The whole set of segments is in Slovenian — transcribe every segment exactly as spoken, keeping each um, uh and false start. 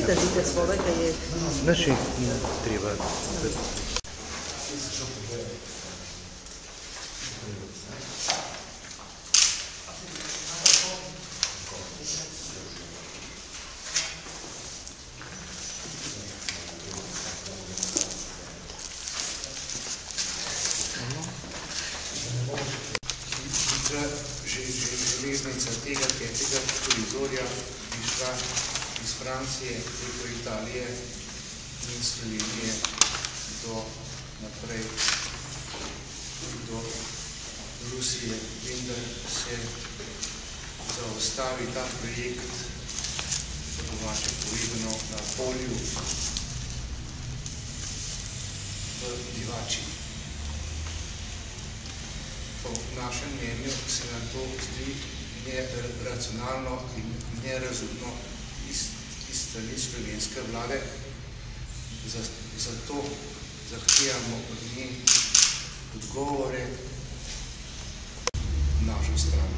trdite svoje, kaj je... Znači, treba... Železnica tega petega koridorja bi šla iz Francije preko Italije in Slovenije do naprej do Rusije, vendar se zaostavi ta projekt, po domače povedano, na polju v Divači. Po našem mnenju se nam to zdi neracionalno in nerazumno iz, iz strani slovenske vlade. Zato zahtevamo od nje odgovore našo stran.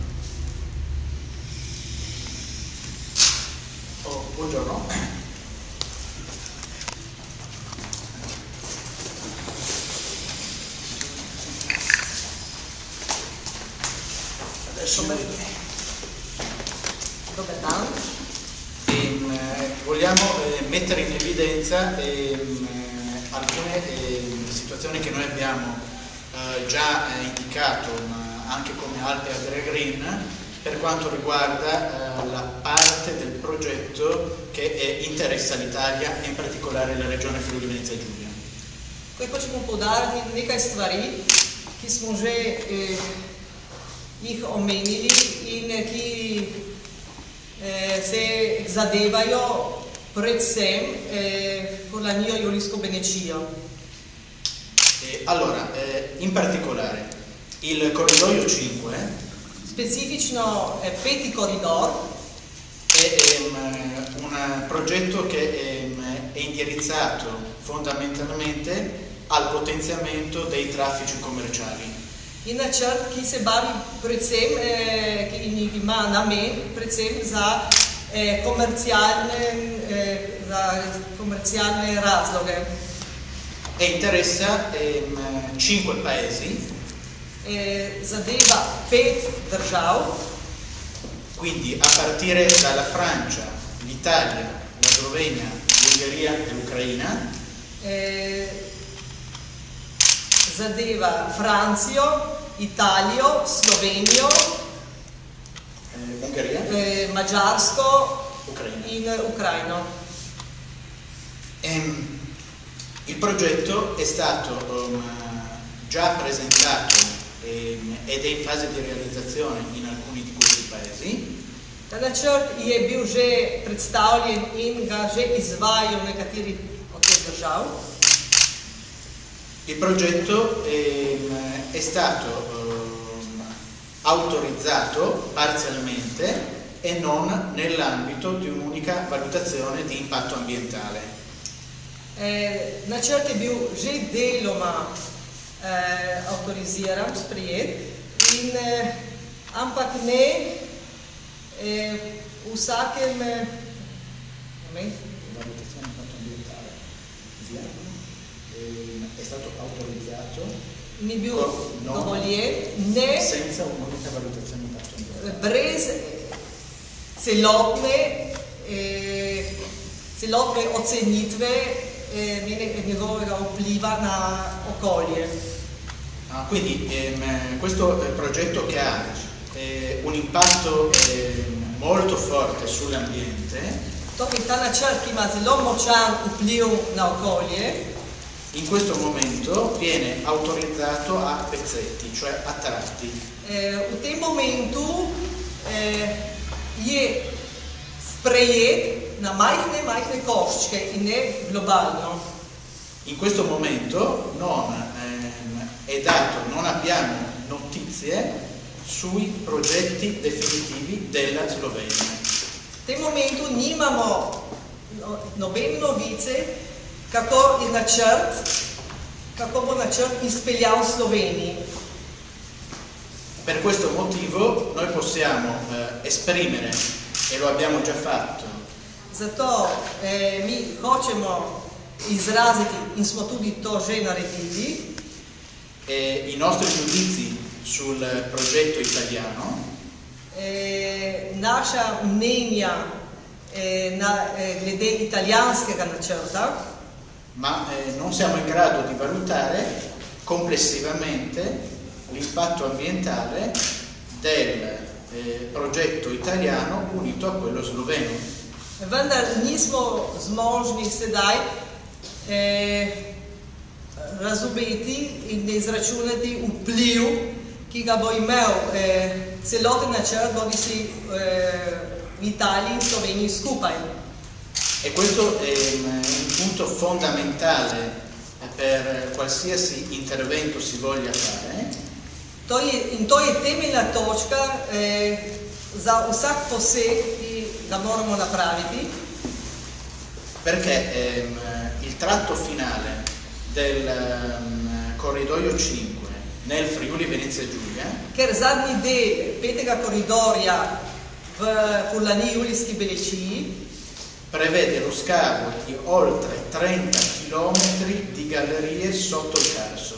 Oh, buongiorno. Dobar dan. E, eh, vogliamo eh, mettere in evidenza eh, alcune eh, situazioni che noi abbiamo eh, già eh, indicato, ma anche come Alpe Adria Green, per quanto riguarda eh, la parte del progetto che eh, interessa l'Italia e in particolare la regione Friuli Venezia Giulia. Kaj hočemo poudariti nekaj stvari, ki smo že eh, jih omenili in ki eh, se zadevajo predvsem eh, Forlanio e Iolisco Benecio. Eh, allora, eh, in particolare, il corridoio cinque, specifično eh, peti koridor, è ehm, un progetto che ehm, è indirizzato fondamentalmente al potenziamento dei traffici commerciali. in načrt, ki se bavi predvsem, eh, ki ima namen predvsem za eh, komercialne, eh, za komercialne razloge. E interessa ehm, cinque paesi. Eh, zadeva pet držav. Quindi a partire dalla Francia, l'Italia, la Slovenia, l'Ungheria e l'Ucraina. Eh, zadeva Francijo, Italijo, Slovenijo, eh, Ungheria, eh, Mađarsko Ucraina. in Ucraino. Ehm, il progetto è stato um, già presentato ehm, ed è in fase di realizzazione in alcuni di questi paesi. Ta načrt je bil že predstavljen in ga že izvajajo v nekaterih od teh držav. Il progetto ehm, è stato ehm, autorizzato parzialmente e non nell'ambito di un'unica valutazione di impatto ambientale. Eh, načrt je bil že deloma eh, avtoriziran, sprejet, in, eh, ampak ne eh, v vsakem eh, moment. Valutazione di impatto ambientale è stato autorizzato Ni bil no, dovoljen, ne senza un'unica valutazione di impatto ambientale. brez celotne, eh, celotne ocenitve eh, njegovega vpliva na okolje. Ah, quindi ehm, questo eh, progetto che ha eh, un impatto eh, molto forte sull'ambiente. Torej, ta načrt, ki ima zelo močan vpliv na okolje, in questo momento viene autorizzato a pezzetti, cioè a tratti. eh, v tem momentu eh, je sprejet na majhne, majhne koščke in ne globalno. In questo momento non ehm, è dato, non abbiamo notizie sui progetti definitivi della Slovenia. V tem momentu nimamo no, nobene novice, kako je načrt, kako bo načrt izpeljal v Sloveniji. Per questo motivo noi possiamo eh, esprimere, e lo abbiamo già fatto, Zato e, mi hoćemo izraziti in smo tudi to že naredili. E i nostri giudizi sul progetto italiano, e, naša mnenja e, na, e, glede italijanskega načrta, ma eh, non siamo in grado di valutare complessivamente l'impatto ambientale del eh, progetto italiano unito a quello sloveno. vendar nismo zmožni sedaj eh, razumeti in izračunati vpliv, ki ga bo imel eh, celoten načrt, bodisi eh, v Italiji in Sloveniji skupaj. E questo è un punto fondamentale per qualsiasi intervento si voglia fare. To je, in to je temeljna točka eh, za vsak poseg, ki ga moramo napraviti. Perché ehm, il tratto finale del um, corridoio cinque nel Friuli Venezia Giulia, Ker zadnji del petega koridorja v Furlaniji Julijski Benečiji prevede lo scavo di oltre trenta chilometri di gallerie sotto il Carso.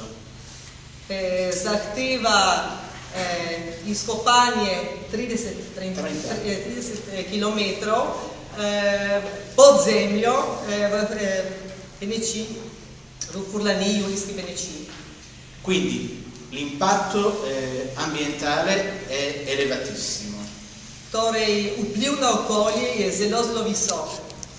eh, zahteva eh, izkopanje trideset, trenta, trideset kilometrov eh, pod zemljo eh, v eh, Benečiji, v Furlaniji Julijski Benečiji. Quindi l'impatto eh, ambientale è elevatissimo. Torej, vpliv na okolje je zelo, zelo visok.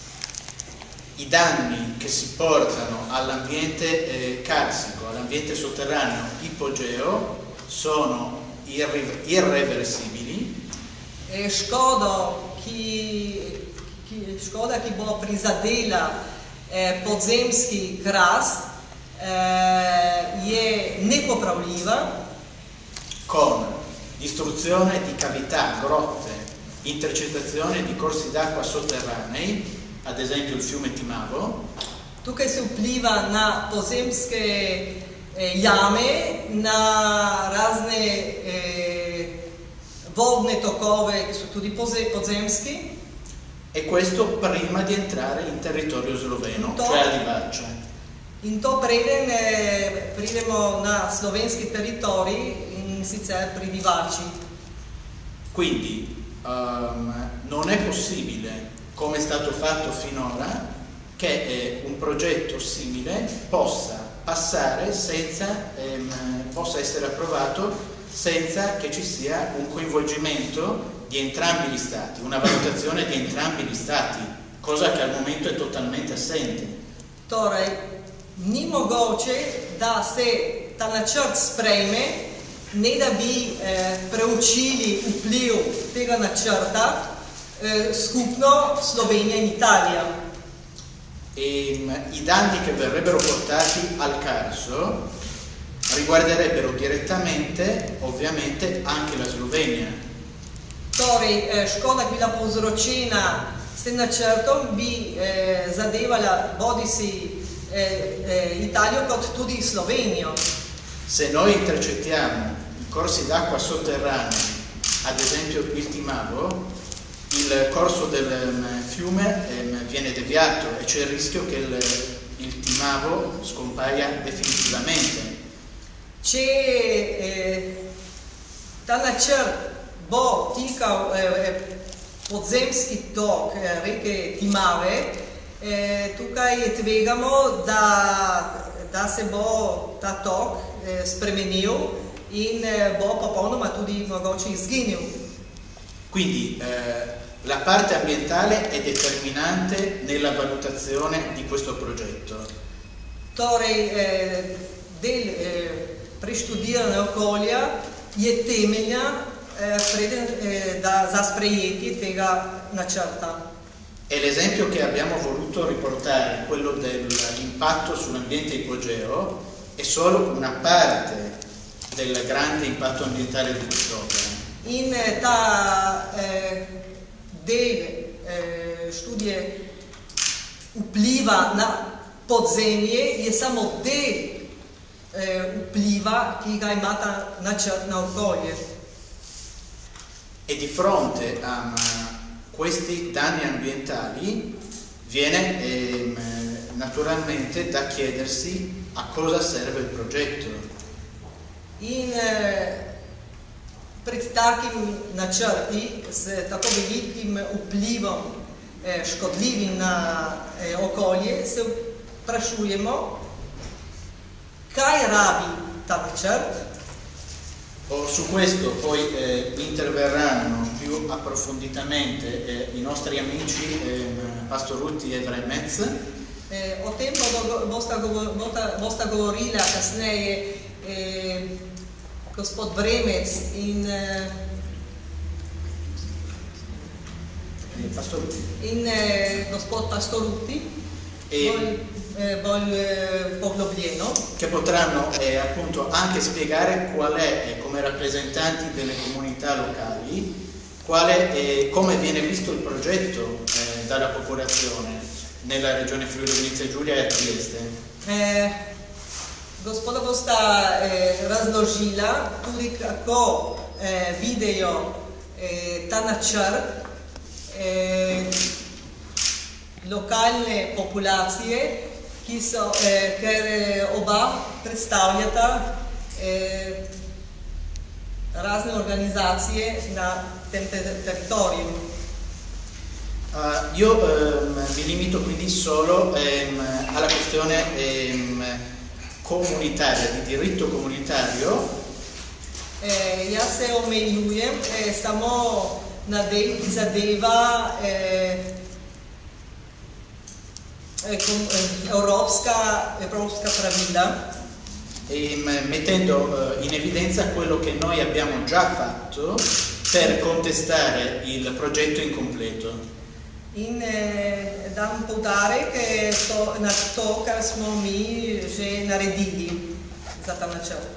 I danni che si portano all'ambiente eh, carsico, all'ambiente sotterraneo ipogeo, sono irri- irreversibili. E škodo, ki, ki, škoda, ki bo prizadela eh, podzemski kras, eh, je nepopravljiva. Con distruzione di cavità, grotte, intercettazione di corsi d'acqua sotterranei, ad esempio il fiume Timavo. Tukaj se vpliva na podzemske eh, jame, na razne eh, vodne tokove, ki so tudi podzemski. E questo prima di entrare in territorio sloveno, To- cioè a Divača. In to preden eh, pridemo na slovenski teritorij, in sicer pri Divači. Quindi um, non è possibile, come è stato fatto finora, che eh, un progetto simile possa passare senza, ehm, possa essere approvato senza che ci sia un coinvolgimento di entrambi gli stati, una valutazione di entrambi gli stati, cosa che al momento è totalmente assente. Torej, ni mogoče, da se ta načrt sprejme, ne da bi eh, preučili vpliv tega načrta eh, skupno Slovenija in Italija. E mh, i danni che verrebbero portati al Carso riguarderebbero direttamente, ovviamente, anche la Slovenia. Torej, eh, škoda, ki bi bila povzročena s tem načrtom, bi eh, zadevala bodisi eh, eh, Italijo kot tudi Slovenijo. Se noi intercettiamo i corsi d'acqua sotterranei, ad esempio il Timavo, il corso del um, fiume um, viene deviato e c'è il rischio che il, il Timavo scompaia definitivamente. Če eh, ta načrt bo tikal eh, podzemski tok eh, reke Timave, eh, tukaj tvegamo, da, da se bo ta tok eh, spremenil in eh, bo popolnoma tudi mogoče izginil. Quindi eh, la parte ambientale è determinante nella valutazione di questo progetto. Torej, eh, del eh, preštudiranja okolja je temelja eh, preden, eh, da, za sprejetje tega načrta. E l'esempio che abbiamo voluto riportare, quello dell'impatto sull'ambiente ipogeo, è solo una parte del grande impatto ambientale di quest'opera. In eh, ta eh, del eh, študije vpliva na podzemlje je samo del eh, vpliva, ki ga ima ta načrt na okolje. E di fronte a questi danni ambientali viene ehm, naturalmente da chiedersi a cosa serve il progetto. In pred takim načrti s tako velikim vplivom eh, škodljivim na eh, okolje se vprašujemo, kaj rabi ta načrt. Oh, su questo poi eh, interverranno più approfonditamente eh, i nostri amici eh, Pastor Ruti e Vremec. Eh, o tem bodo, bosta, bosta, bosta govorila kasneje eh, gospod Vremec in, eh, Pastor Ruti. in eh, gospod Pastor Ruti e bolj, eh, bolj eh, poglobljeno, che potranno eh, appunto anche spiegare qual è, eh, come rappresentanti delle comunità locali, quale, eh, come viene visto il progetto eh, dalla popolazione nella regione Friuli Venezia Giulia e a Trieste. Eh, gospoda bosta eh, razložila tudi kako eh, vidijo eh, ta načrt eh, lokalne populacije, ki so, eh, ker eh, oba predstavljata eh, razne organizacije na tem ter teritoriju. Uh, io ehm, mi limito quindi solo ehm, alla questione ehm, comunitaria, di diritto comunitario. Eh, jaz se omejujem eh, samo na del, ki zadeva eh, eh, com, eh, evropska, evropska pravila. E, mettendo eh, in evidenza quello che noi abbiamo già fatto per contestare il progetto incompleto. In eh, dam poudarek eh, to, na to, kar smo mi že naredili za ta načrt.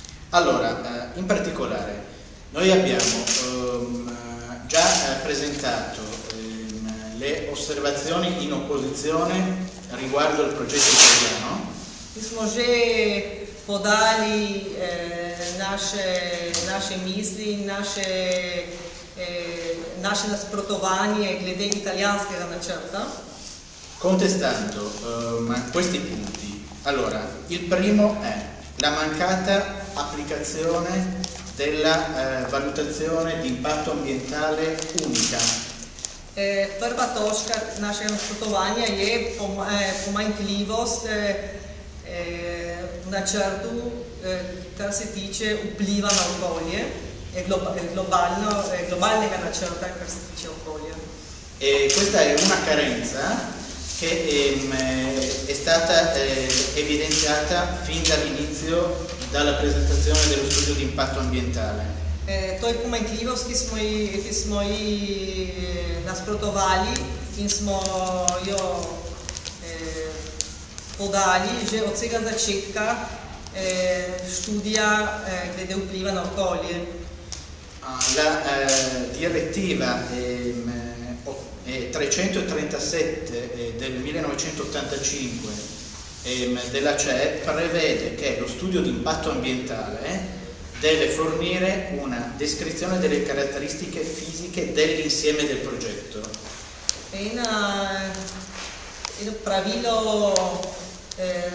Allora, eh, in particolare, noi abbiamo ehm, già eh, presentato ehm, le osservazioni in opposizione riguardo il progetto italiano. Mi smo že podali eh, naše, naše misli, naše Eh, naše nasprotovanje glede italijanskega načrta. Contestando um, questi punti. Allora, il primo è la mancata applicazione della eh, valutazione di impatto ambientale unica. Eh, prva točka našega nasprotovanja je pom, eh, pomanjkljivost eh, eh, načrtu, eh, kar se tiče vpliva na okolje. Globalno, globalnega načrta, kar se tiče okolja. E questa è una carenza che ehm, è stata eh, evidenziata fin dall'inizio dalla presentazione dello studio di impatto ambientale. Eh, to je pomanjkljivost, ki smo ji, ki smo ji nasprotovali in smo jo eh, podali že od vsega začetka eh, študija eh, glede vpliva na okolje. La eh, direttiva ehm, eh, trecentotrentasette eh, del millenovecentottantacinque ehm, della C E E prevede che lo studio di impatto ambientale deve fornire una descrizione delle caratteristiche fisiche dell'insieme del progetto. In, uh, in pravilo eh,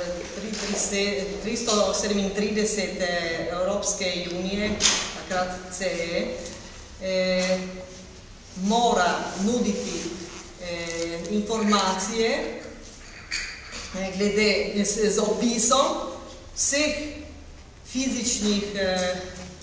tristo sedemintrideset Evropske unije C E eh, mora nuditi eh, informacije eh, glede z, z opisom vseh fizičnih eh,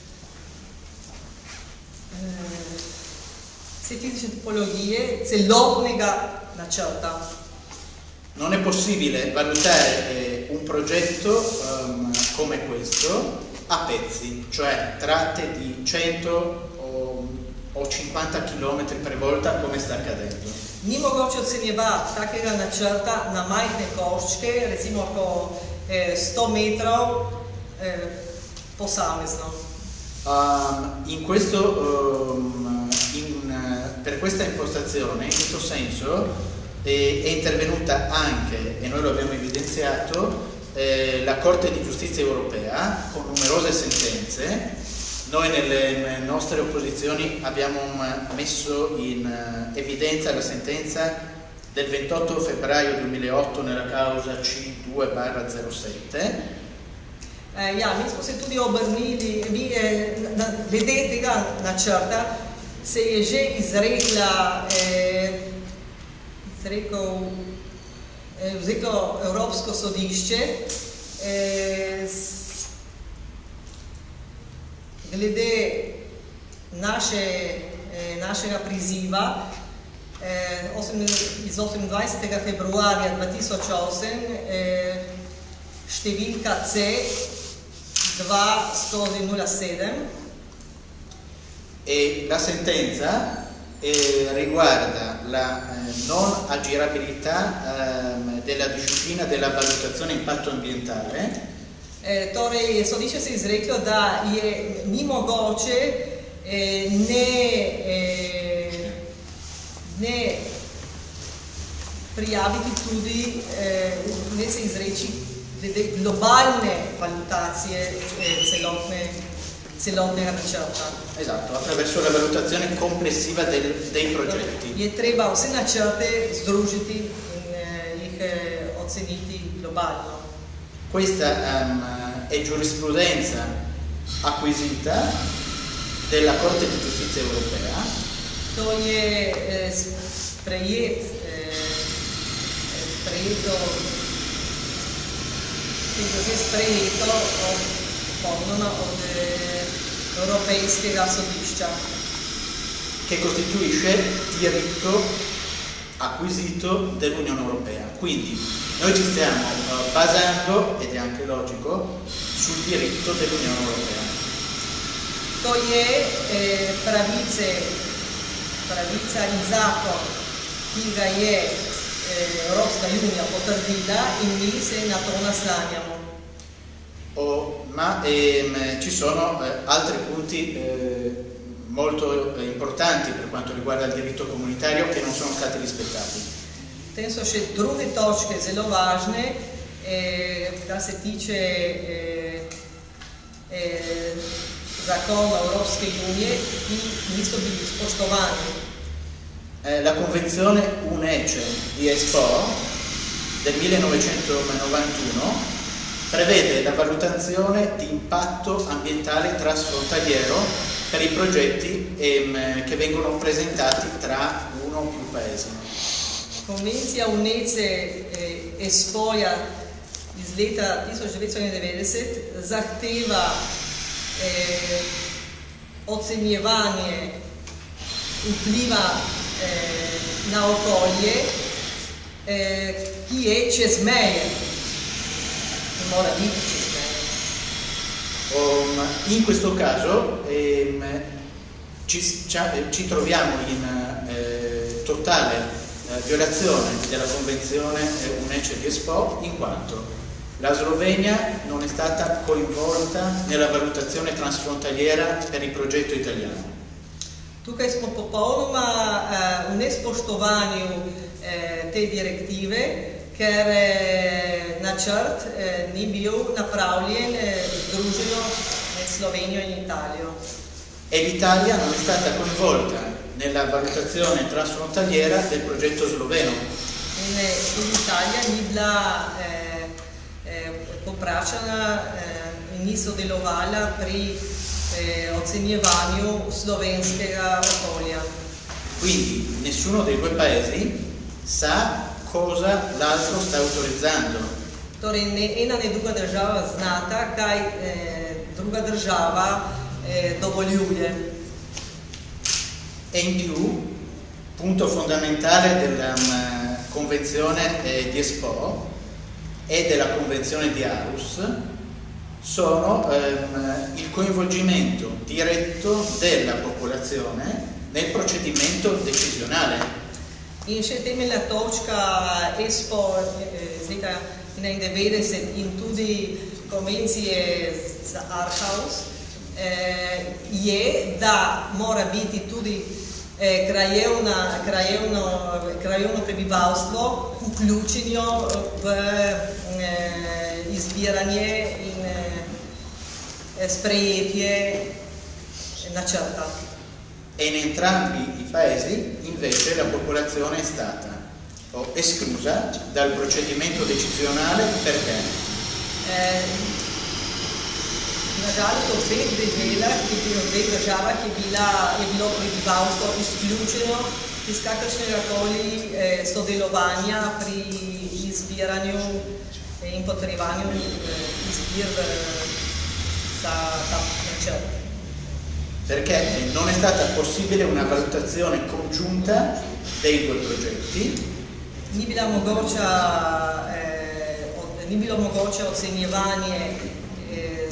vse fizične tipologije celotnega načrta. Non è possibile valutare eh, un progetto um, come questo a pezzi, cioè tratte di cento o, o cinquanta chilometri per volta come sta accadendo. Ni mogoče ocenjevati takega načrta na majhne koščke, recimo po eh, sto metrov eh, posamezno. Um, in questo, um, in, per questa impostazione, in questo senso, eh, è intervenuta anche, e noi lo abbiamo evidenziato, Eh, la Corte di Giustizia Europea con numerose sentenze Noi nelle nostre opposizioni abbiamo messo in evidenza la sentenza del ventotto febbraio duemilaotto nella causa C due barra zero sette. Eh, ja, mi smo se tudi obrnili, mi, eh, na, glede tega načrta se je že izrekla, eh, izrekel, eh, izreklo Evropsko sodišče, eh, s, glede naše, eh, našega priziva eh, iz osemindvajsetega februarja dva tisoč osem, eh, številka C dva skozi nula sedem. E la sentenza eh, riguarda la eh, non aggirabilità eh, della disciplina della valutazione impatto ambientale. E, torej, sodišče se je izreklo, da je ni mogoče eh, ne, eh, ne prijaviti tudi, eh, ne se izreči glede globalne valutacije eh, celotne, celotnega načrta. Esatto, attraverso la valutazione complessiva del, dei progetti. Je treba vse načrte združiti in eh, jih eh, oceniti globalno. Questa um, è giurisprudenza acquisita della Corte di Giustizia Europea. To je eh, sprejet, eh, sprejeto, je sprejeto od, popolnoma od eh, Europejskega sodišča. Che costituisce diritto acquisito dell'Unione Europea. Quindi noi ci stiamo uh, basando, ed è anche logico, sul diritto dell'Unione Europea. To je eh, pravice, pravica in zakon, ki ga je eh, Evropska unija potrdila in mi se na to naslanjamo. Oh, ma ehm, ci sono eh, altri punti eh, molto eh, importanti per quanto riguarda il diritto comunitario che non sono stati rispettati. Potem so še druge točke zelo važne, eh, kar se tiče eh, eh, zakona Evropske unije, ki niso bili spoštovani. Eh, la Convenzione UNECE di Espoo del millenovecentonovantuno prevede la valutazione di impatto ambientale transfrontaliero per i progetti ehm, che vengono presentati tra uno o più paesi. Konvencija UNECE eh, Espoja iz leta tisoč devetsto enaindevetdeset zahteva eh, ocenjevanje vpliva eh, na okolje, eh, ki je čez meje, ki mora biti čez meje. Um, in questo caso ehm, ci, ci troviamo in eh, totale violazione della Convenzione UNECE di Espoo, in quanto la Slovenia non è stata coinvolta nella valutazione transfrontaliera per il progetto italiano. Tukaj smo popolnoma uh, v nespoštovanju uh, te direktive, ker uh, načrt uh, ni bil napravljen uh, združeno med Slovenijo in Italijo. E l'Italia non è stata coinvolta nella valutazione transfrontaliera del progetto sloveno. In tudi Italija ni bila eh, eh, poprašana eh, in ni sodelovala pri eh, ocenjevanju slovenskega okolja. Quindi nessuno dei due paesi sa cosa l'altro sta autorizzando. Torej ne ena ne druga država znata, kaj eh, druga država eh, dovoljuje. E in più, punto fondamentale della um, Convenzione eh, di Espoo e della Convenzione di Aarhus sono ehm, il coinvolgimento diretto della popolazione nel procedimento decisionale. In še temeljna točka Espoo iz leta enaindevetdeset in tudi konvencije za Aarhus je, da mora biti tudi krajevna, krajevno, krajevno prebivalstvo vključeno v izbiranje in sprejetje una certa. E in entrambi i paesi invece la popolazione è stata o esclusa dal procedimento decisionale perché? Eh, nažalost, v obeh deželah je bilo, v obeh državah je, bila, je bilo prebivalstvo izključeno iz kakršnega koli eh, sodelovanja pri izbiranju in potrjevanju eh, izbir za ta načrt. Perché non è stata possibile una valutazione congiunta dei due progetti. Ni bila mogoča, eh, od, ni bilo mogoče ocenjevanje, eh,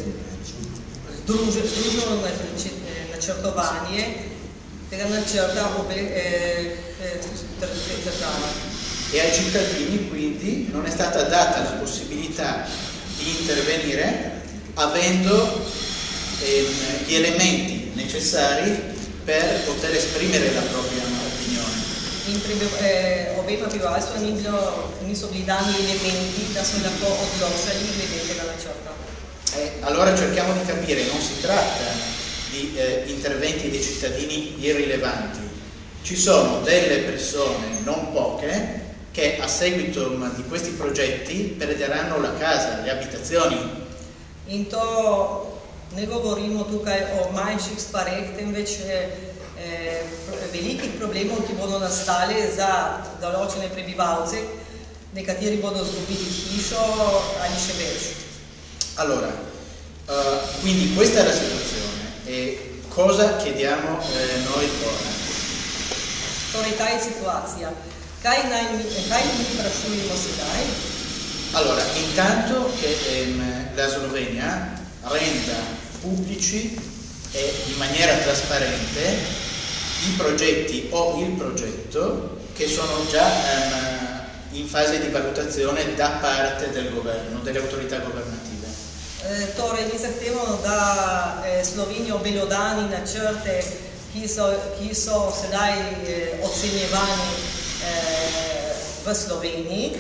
združeno načrtovanje tega načrta obe eh, eh, država. E ai cittadini quindi non è stata data la possibilità di intervenire avendo ehm, gli elementi necessari per poter esprimere la propria opinione. In eh, obema prebivalstva ni bilo, niso bili dani elementi da so lahko odločali glede tega načrta. Eh, allora cerchiamo di capire, non si tratta di eh, interventi dei cittadini irrilevanti, ci sono delle persone, non poche, che a seguito di questi progetti perderanno la casa, le abitazioni. In to ne govorimo tukaj o manjših stvareh, temveč eh, velikih problemov, ki bodo nastali za določene prebivalce, nekateri bodo izgubili hišo ali še več. Allora, uh, quindi questa è la situazione e cosa chiediamo eh, noi ora? Torej, ta je situacija. Kaj naj kaj mi sprašujemo sedaj? Allora, intanto che ehm, la Slovenia renda pubblici e in maniera trasparente i progetti o il progetto che sono già ehm, in fase di valutazione da parte del governo, delle autorità governative. E, torej, mi zahtevamo, da eh, Slovenijo obelodani načrte, ki so, ki so sedaj eh, ocenjevani eh, v Sloveniji,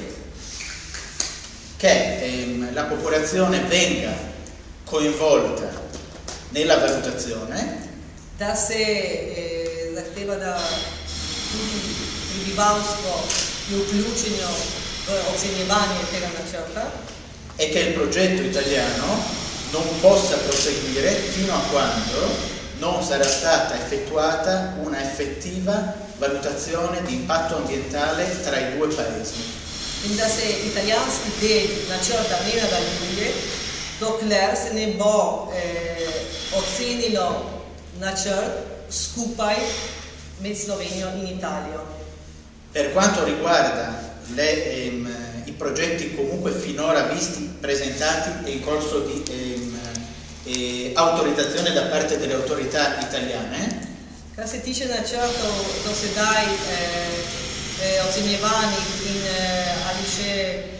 che ehm, la popolazione venga coinvolta nella valutazione, da se eh, zahteva, da tudi prebivalstvo je vključeno v ocenjevanje tega načrta, e che il progetto italiano non possa proseguire fino a quando non sarà stata effettuata una effettiva valutazione di impatto ambientale tra i due paesi. in da se italijanski del načrta ne nadaljuje, dokler se ne bo eh, ocenilo načrt skupaj med Slovenijo in Italijo. Per quanto riguarda le, ehm, i progetti comunque finora visti, presentati e in corso di ehm, eh, autorizzazione da parte delle autorità italiane, kar se tiče načrtov do sedaj eh, eh, ocenjevanih in eh, ali še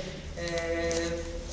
eh,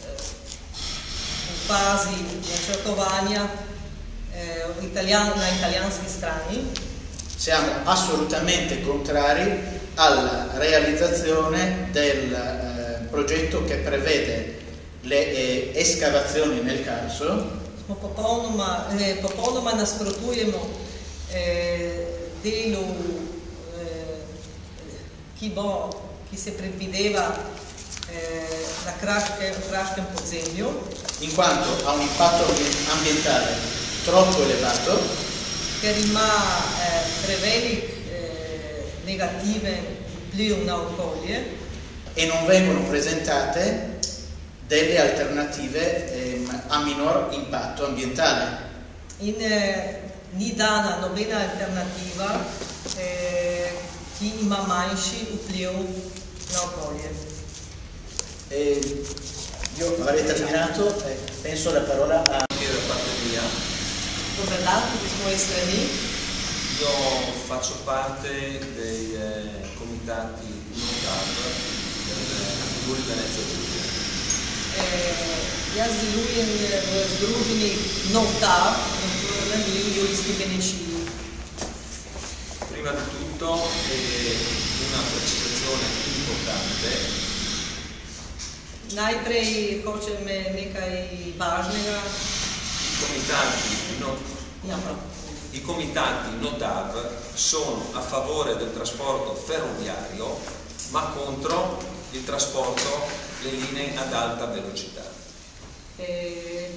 v fazi načrtovanja eh, italijan, na italijanski strani, siamo assolutamente contrari alla realizzazione del eh, progetto che prevede le eh, escavazioni nel Carso. Smo popolnoma, eh, popolnoma nasprotujemo eh, delu, eh, ki, bo, ki se predvideva eh, na kraškem, kraškem podzemlju, in quanto ha un impatto ambientale troppo elevato, ker ima eh, prevelik eh, negativen vpliv na okolje e non vengono presentate delle alternative ehm, a minor impatto ambientale. in eh, ni dana nobena alternativa, eh, ki ima manjši vpliv na okolje. E io avrei terminato, eh, penso la parola a... Dobar dan, tudi z moje strani. Io faccio parte dei eh, comitati NOTAV del Friuli Venezia Giulia. Eh, jaz delujem v združenju NOTAV, v Julijski Benešiji. Prima di tutto eh, una precisazione importante. Najprej hočem nekaj važnega. I comitati, no, Ja, prav. I i comitati NOTAV sono a favore del trasporto ferroviario ma contro il trasporto, le linee ad alta velocità. Eh,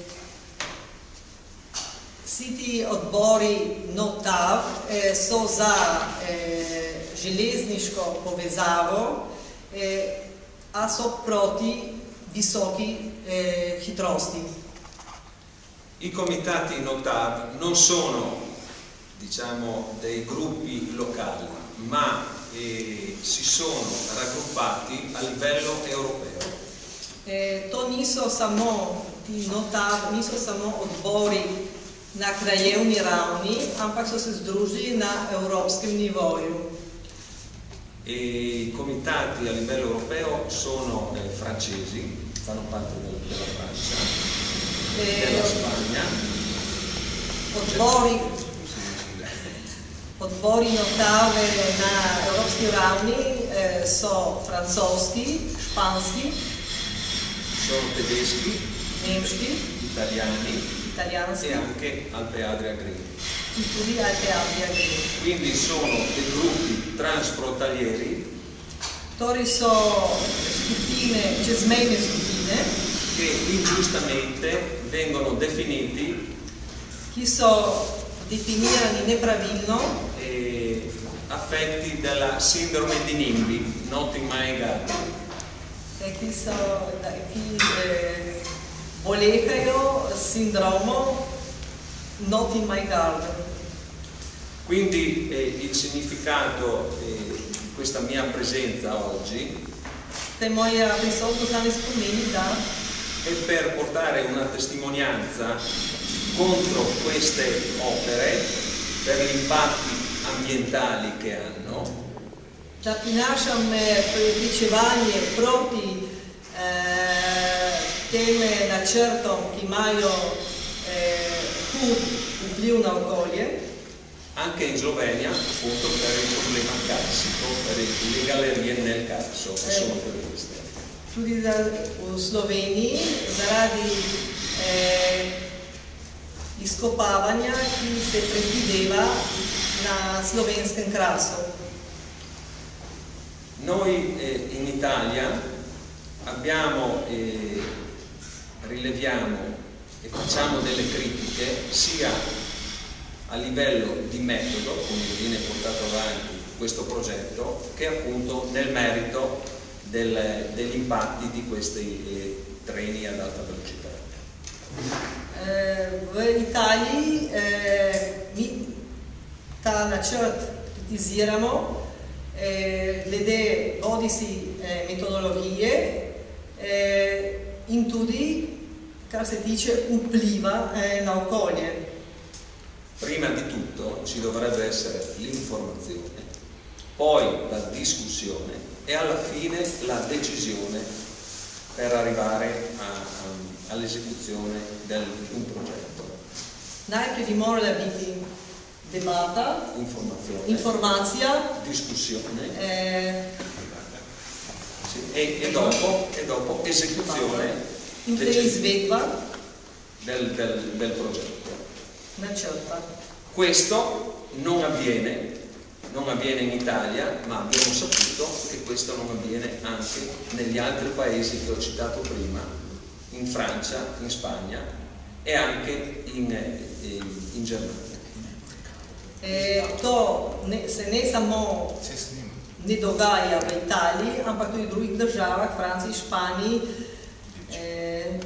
Siti odbori NOTAV eh, so za eh, železniško povezavo, eh, a so proti visoki eh, hitrosti. I comitati NOTAV non sono, diciamo, dei gruppi locali, ma eh, si sono raggruppati a livello europeo. Eh, to niso samo ti NOTAV, niso samo odbori na krajevni ravni, ampak so se združili na evropskem nivoju. E i comitati a livello europeo sono eh, francesi, fanno parte del, della Francia, Eh, della Spagna. Odbori, odbori NOTAV na evropski ravni eh, so francoski, španski, Sono tedeschi, nemški, italiani italijanski e anche Alpe-Adria-Green. in tudi Alpe-Adria-Green. Quindi sono dei gruppi transfrontalieri Torej so skupine, čezmejne skupine, che ingiustamente vengono definiti ki so definirani nepravilno, eh, affetti dalla sindrome di Nimbi, not in my garden. eh, ki, so, da, ki eh, bolekajo s sindromom not in my garden. Quindi eh, il significato eh, di questa mia presenza oggi Te moja prisotnost danes pomeni, da è per portare una testimonianza contro queste opere per gli impatti ambientali che hanno, da prinašam prepričevanje proti eh, tem načrtom, ki imajo eh, hud vpliv na okolje, anche in Slovenia, appunto per il problema carsico, per le gallerie nel Carso, che sono previste. tudi da, v Sloveniji zaradi eh, izkopavanja, ki se predvideva na slovenskem Krasu. Noi eh, in Italia abbiamo, eh, rileviamo e facciamo delle critiche sia a livello di metodo, come viene portato avanti questo progetto, che appunto nel merito del, degli impatti di questi eh, treni ad alta velocità. Eh, v Italiji eh, mi ta načrt kritiziramo eh, glede bodisi eh, metodologije eh, in tudi kar se tiče vpliva eh, na okolje. Prima di tutto ci dovrebbe essere l'informazione, poi la discussione e alla fine la decisione per arrivare a, a, all'esecuzione di un progetto. Najprej bi morala biti debata, Informazione, informacija discussione eh, sì, e, e, dopo, e dopo esecuzione in prej izvedba del, del, del progetto. načrta. Questo non avviene, non avviene in Italia, ma abbiamo saputo che questo non avviene anche negli altri paesi che ho citato prima, in Francia, in Spagna e anche in, in, in Germania. Eh, to ne, se ne samo ne dogaja v Italiji, ampak tudi v drugih državah, Franciji, Španiji eh,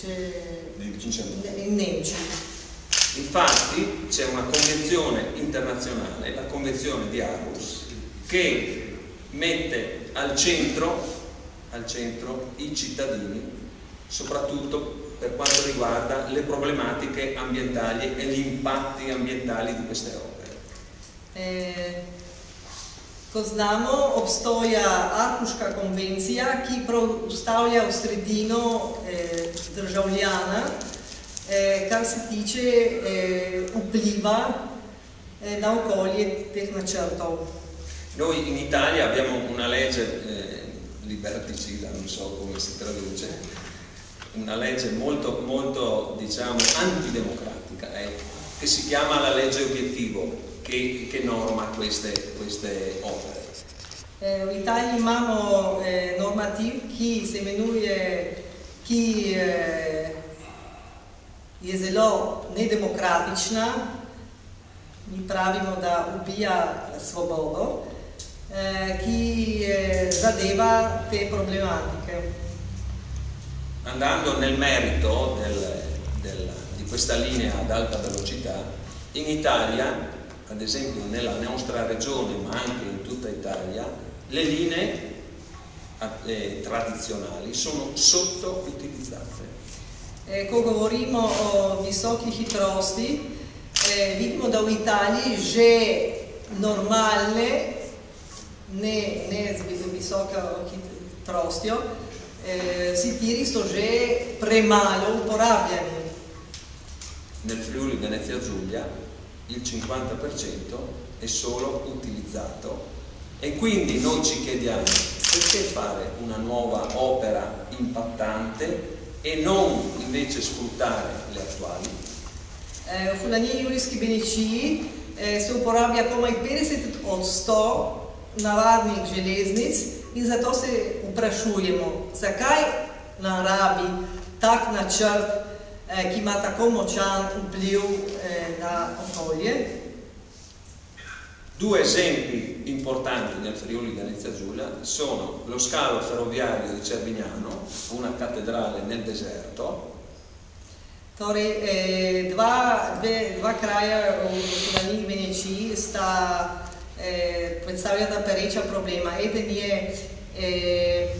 in Nemčiji. Infatti c'è una convenzione internazionale, la convenzione di Aarhus, che mette al centro, al centro i cittadini, soprattutto per quanto riguarda le problematiche ambientali e gli impatti ambientali di queste opere. Eh, ko znamo, obstoja Aarhuška konvencija, ki postavlja v sredino eh, državljana, Eh, kar se tiče eh, vpliva eh, na okolje teh načrtov. Noi in Italia abbiamo una legge eh, liberticida, non so come si traduce, una legge molto, molto diciamo, antidemocratica, ecco, che si chiama la legge obiettivo, che, che norma queste, queste opere. U Italiji imamo eh, normativ, ki se imenuje, ki eh, je zelo nedemokratična, mi pravimo, da ubija svobodo, eh, ki eh, zadeva te problematiche. Andando nel merito del, del, di questa linea ad alta velocità, in Italia, ad esempio nella nostra regione, ma anche in tutta Italia, le linee eh, tradizionali sono sottoutilizzate. E ko govorimo o visokih hitrosti, eh, vidimo da v Italiji že normalne, ne, ne z visoko hitrostjo, eh, si tiri so že premalo uporabljeni. Nel Friuli Venezia Giulia il cinquanta per cento è solo utilizzato. E quindi noi ci chiediamo perché fare una nuova opera impattante e non invece sfruttare le attuali. V Furlaniji Julijski Benečiji se uporablja komaj petdeset odstotkov navadnih železnic in zato se vprašujemo, zakaj nam rabi tak načrt, ki ima tako močan vpliv na okolje. Due esempi importanti nel Friuli Venezia Giulia sono lo scalo ferroviario di Cervignano, una cattedrale nel deserto. Torej, eh, dva, dve, dva kraja v Furlaniji Benečiji sta eh, predstavljata pereča problema. Eden je eh,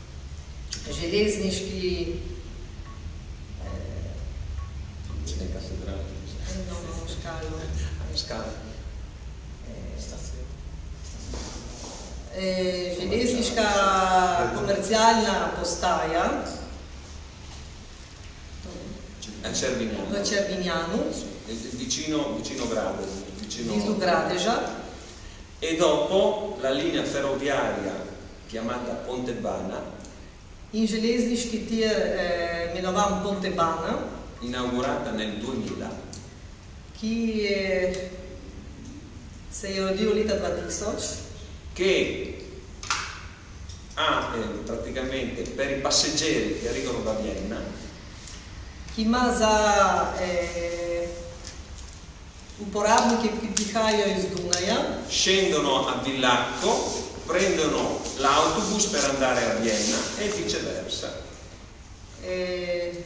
železniški eh, cattedrale. No, no, škalo. Scalo. Eh, železniška komercialna postaja a Cervignano, v Cervignanu, vicino, vicino Grade, vicino blizu Gradeža. E dopo la linea ferroviaria chiamata Pontebana, in železniški tir eh, imenovan Pontebana, inaugurata nel duemila, ki je, se je rodil leta dva tisoč, che ha eh, praticamente per i passeggeri che arrivano da Vienna, ki ima za eh, uporabnike, ki prihajajo iz Dunaja, scendono a Villacco, prendono l'autobus per andare a Vienna e viceversa. eh,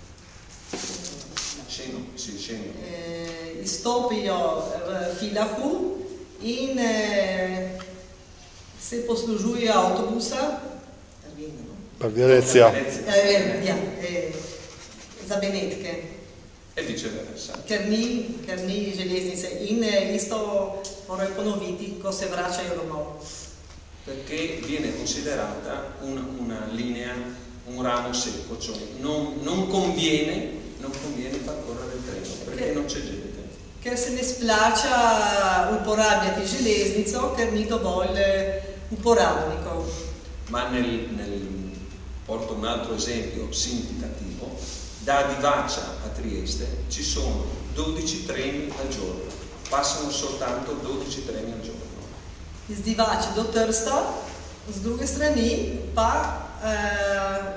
Scendono, sì, scendono. eh, izstopijo v Filahu in eh, se poslužujejo avtobusa Per Venezia. eh, ja, eh, za Benetke, E viceversa. ker ni, ker ni železnice in eh, isto morajo ponoviti, ko se vračajo domov. Perché viene considerata una, una linea, un ramo secco, cioè non, non, conviene, non conviene far correre il treno, perché non c'è gente. Ker se ne splača uporabljati železnico, ker ni dovolj uporabnikov. Ma nel, nel, porto un altro esempio significativo, da Divača a Trieste ci sono dodici treni al giorno, passano soltanto dodici treni al giorno. Iz Divače do Trsta, z druge strani pa eh,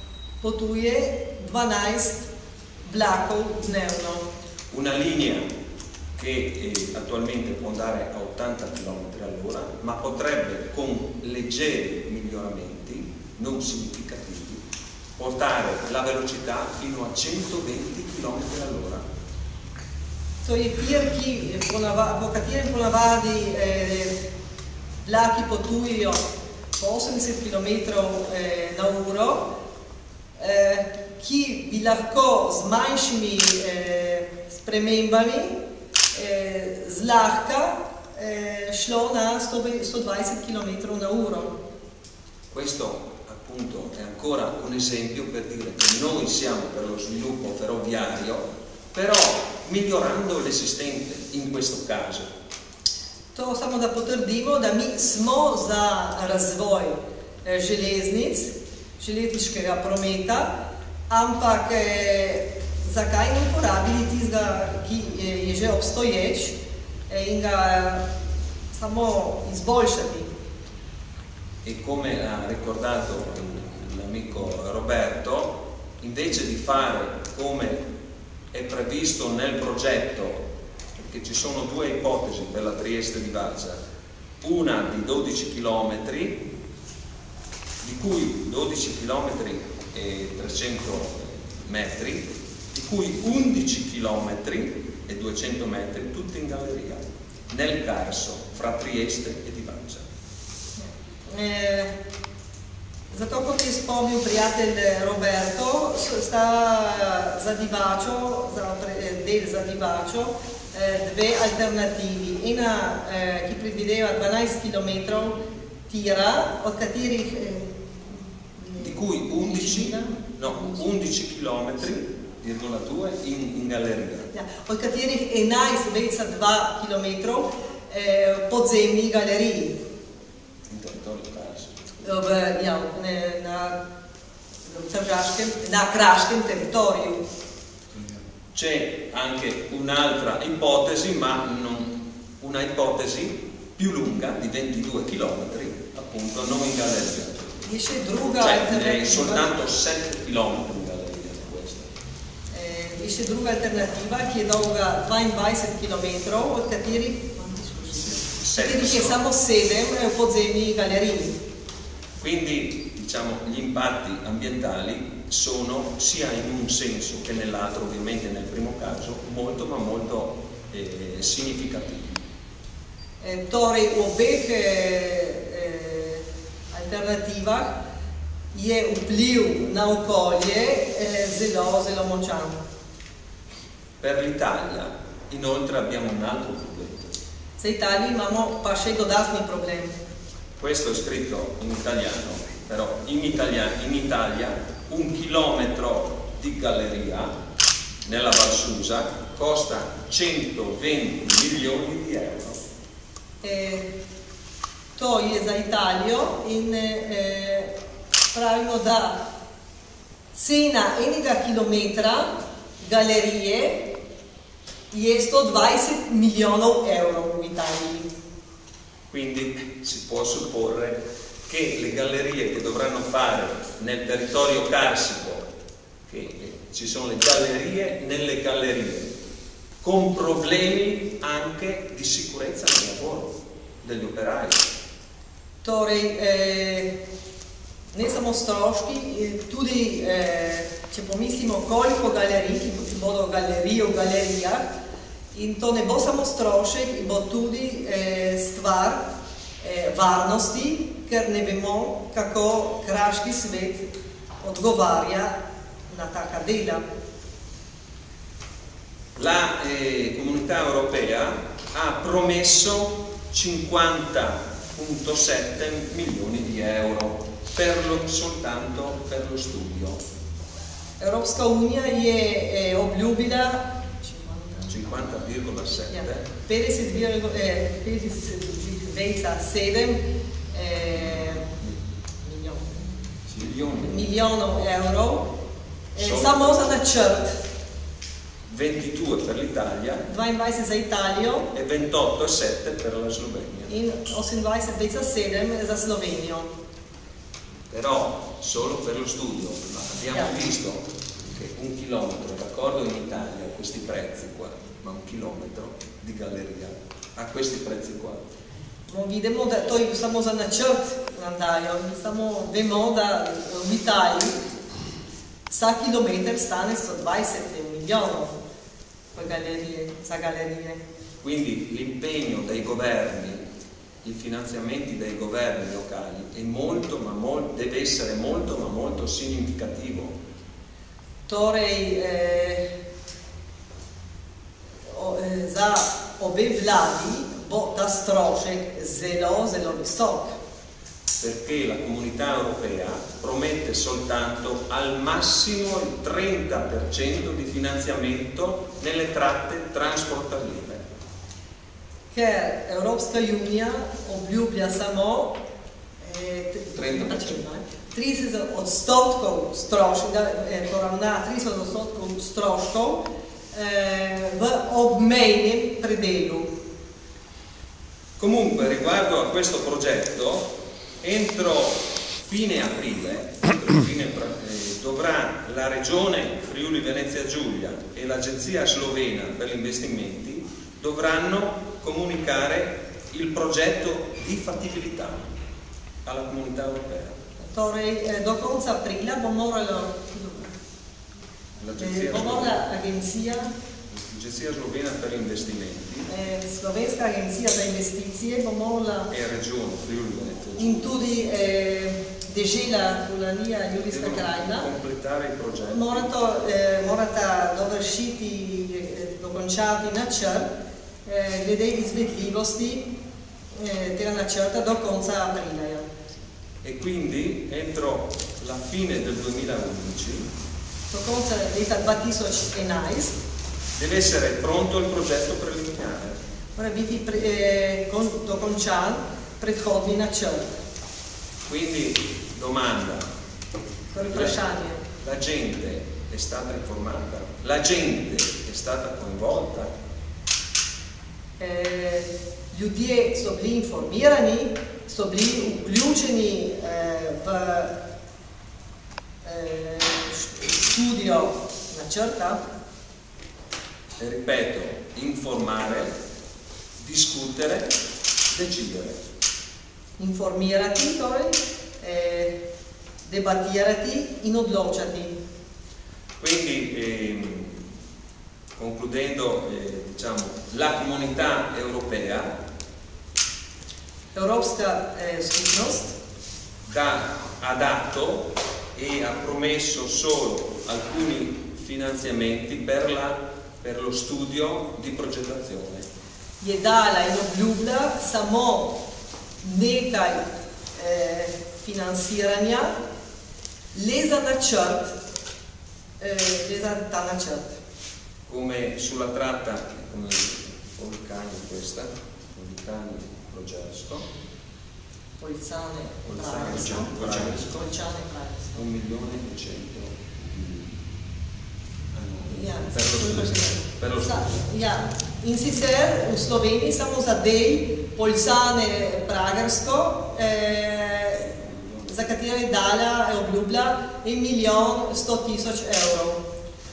potuje dvanajst vlakov dnevno. Una linea che eh, attualmente può andare a ottanta chilometri all'ora, ma potrebbe con leggeri miglioramenti non significativi portare la velocità fino a centoventi chilometri all'ora. To je tir, ki, po katerem ponavadi eh, vlaki potujejo po osemdeset kilometrov eh, na uro, eh, ki bi lahko z manjšimi eh, spremembami eh, zlahka eh, šlo na sto dvajset chilometri na uro. Questo appunto è ancora un esempio per dire che noi siamo per lo sviluppo ferroviario, però migliorando l'esistente in questo caso. To samo da potrdimo, da mi smo za razvoj eh, železnic, železniškega prometa, ampak eh, zakaj ne uporabili tistega, ki je že obstoječ in ga samo izboljšati. E come ha ricordato l'amico Roberto, invece di fare come è previsto nel progetto, perché ci sono due ipotesi per la Trieste di Valsa, una di dodici chilometri, di cui dodici chilometri e trecento metri, di cui undici chilometri e duecento metri, tutti in galleria, nel Carso, fra Trieste e Divača. Eh, zato, kot je spomnil prijatelj Roberto, sta za Divačo, za del za Divačo, eh, dve alternativi. Ena, eh, ki predvideva dvanajst kilometrov tira, od katerih eh, di cui undici, no, undici chilometri, virgola due, in, in galleria. Ja, od katerih enajst veca dva kilometrov eh, podzemni galeriji. In territorio Carso. V, ja, ne, na, tržaškem, na kraškem territoriju. C'è anche un'altra ipotesi, ma non, una ipotesi più lunga di ventidue chilometri, appunto non in galleria. Je še druga Cioè, alternativa. è soltanto sette chilometri in galleria questa. Eh, je še druga alternativa, ki je dolga dvaindvajset kilometrov, od katerih, katerih je samo sedem podzemni galeriji. Quindi, diciamo, gli impatti ambientali sono sia in un senso che nell'altro, ovviamente nel primo caso, molto ma molto eh, significativi. Eh, torej, v obeh eh, eh, alternativah je vpliv na okolje eh, zelo, zelo močan. Per l'Italia, inoltre, abbiamo un altro problema. Za Italijo imamo pa še dodatni problem. Questo è scritto in italiano, però in Italia, in Italia un chilometro di galleria nella Val Susa costa centoventi milioni di euro. Eh, to je za Italijo in eh, pravijo, da cena enega kilometra galerije je sto dvajset milijonov evrov v Italiji. Quindi si può supporre che le gallerie che dovranno fare nel territorio carsico, che ci sono le gallerie nelle gallerie, con problemi anche di sicurezza nel lavoro degli operai. Torej, eh, ne samo stroški, eh, tudi, eh, če pomislimo, koliko galerij, ki bodo galerije v galerijah, in to ne bo samo strošek, in bo tudi eh, stvar eh, varnosti, ker ne vemo, kako kraški svet odgovarja na taka dela. La eh, Comunità Europea ha promesso cinquanta virgola sette milioni di euro per lo, soltanto per lo studio. Evropska unija je eh, obljubila cinquanta virgola sette ja, petdeset veca sedem eh, milioni. milijonov evrov eh, So- samo za načrt. ventidue per l'Italia dvaindvajset za Italijo e ventotto virgola sette per la Slovenia. in osemindvajset veca sedem za Slovenijo. Però solo per lo studio, ma abbiamo Yeah. visto che un chilometro, d'accordo in Italia a questi prezzi qua, ma un chilometro di galleria a questi prezzi qua. No, vidimo, da to je samo za načrt nam dajo. Mi samo vemo, da v Italiji vsak kilometer stane sto dvajset milijonov per galerije, za galerije. Quindi l'impegno dei governi, i finanziamenti dei governi locali è molto, ma molto, deve essere molto ma molto significativo. Torej, eh, o, eh, za obe vladi bo ta strošek zelo, zelo visok. Perché la Comunità Europea promette soltanto al massimo il trenta per cento di finanziamento nelle tratte transfrontaliere. Ker Evropska unija obljublja samo eh, trenta per cento. trideset odstotkov stroškov, poravna trideset odstotkov stroškov v obmejnem predelu. Comunque, riguardo a questo progetto, entro fine aprile, entro fine, eh, dovrà la Regione Friuli Venezia Giulia e l'Agenzia Slovena per gli investimenti dovranno comunicare il progetto di fattibilità alla Comunità Europea. Torej, do konca aprila bo morala L'agenzia Slovena per gli investimenti eh, Slovenska agencija za investicije bo morala e Regione Friuli Venezia Giulia in tudi eh, dežela Fulanija in Julijska krajina completare il progetto. Morato, eh, morata dovršiti, eh, dokončati načrt eh, glede izvedljivosti eh, tega načrta do konca aprila. E quindi entro la fine del duemilaundici do konca leta dva tisoč enajst deve essere pronto il progetto preliminare. Mora biti pre, eh, con, dokončan predhodni načrt. Quindi domanda, la, la gente è stata informata? La gente è stata coinvolta? Eh, ljudje so bili informirani, so bili vključeni eh, v eh, studio načrta. E ripeto, informare, discutere, decidere. Informirati, torej, eh, debattirati in odločati. Quindi, ehm, concludendo, eh, diciamo, la comunità europea Europska eh, skupnost da, ha dato e ha promesso solo alcuni finanziamenti per, la, per lo studio di progettazione. Je dala in obljubila samo nekaj eh, financiranja le za načrt, eh, le za ta načrt. Come sulla tratta, come Polcani questa, Polcani Progersko, Polzane Pragersko, Polzane Pragersko, un milione e cento ja, per lo studio. Per lo studio. Ja, in sicer v Sloveniji samo za del Polzane Pragersko, eh, za katero je dala e obljubila en milijon sto tisoč evrov.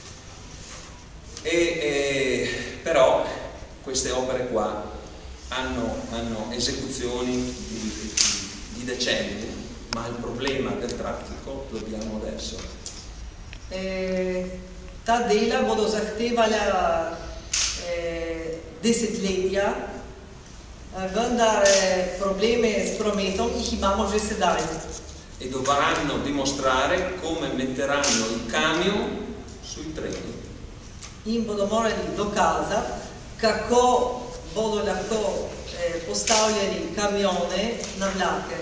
E, eh, però queste opere qua hanno, hanno esecuzioni di, di, di decenni, ma il problema del traffico lo abbiamo adesso. Eh, ta dela bodo zahtevala eh, desetletja, vendar eh, probleme s prometom jih imamo že sedaj. E dovranno dimostrare come metteranno il camion sui treni. In bodo morali dokazati, kako bodo lahko eh, postavljali kamione na vlake.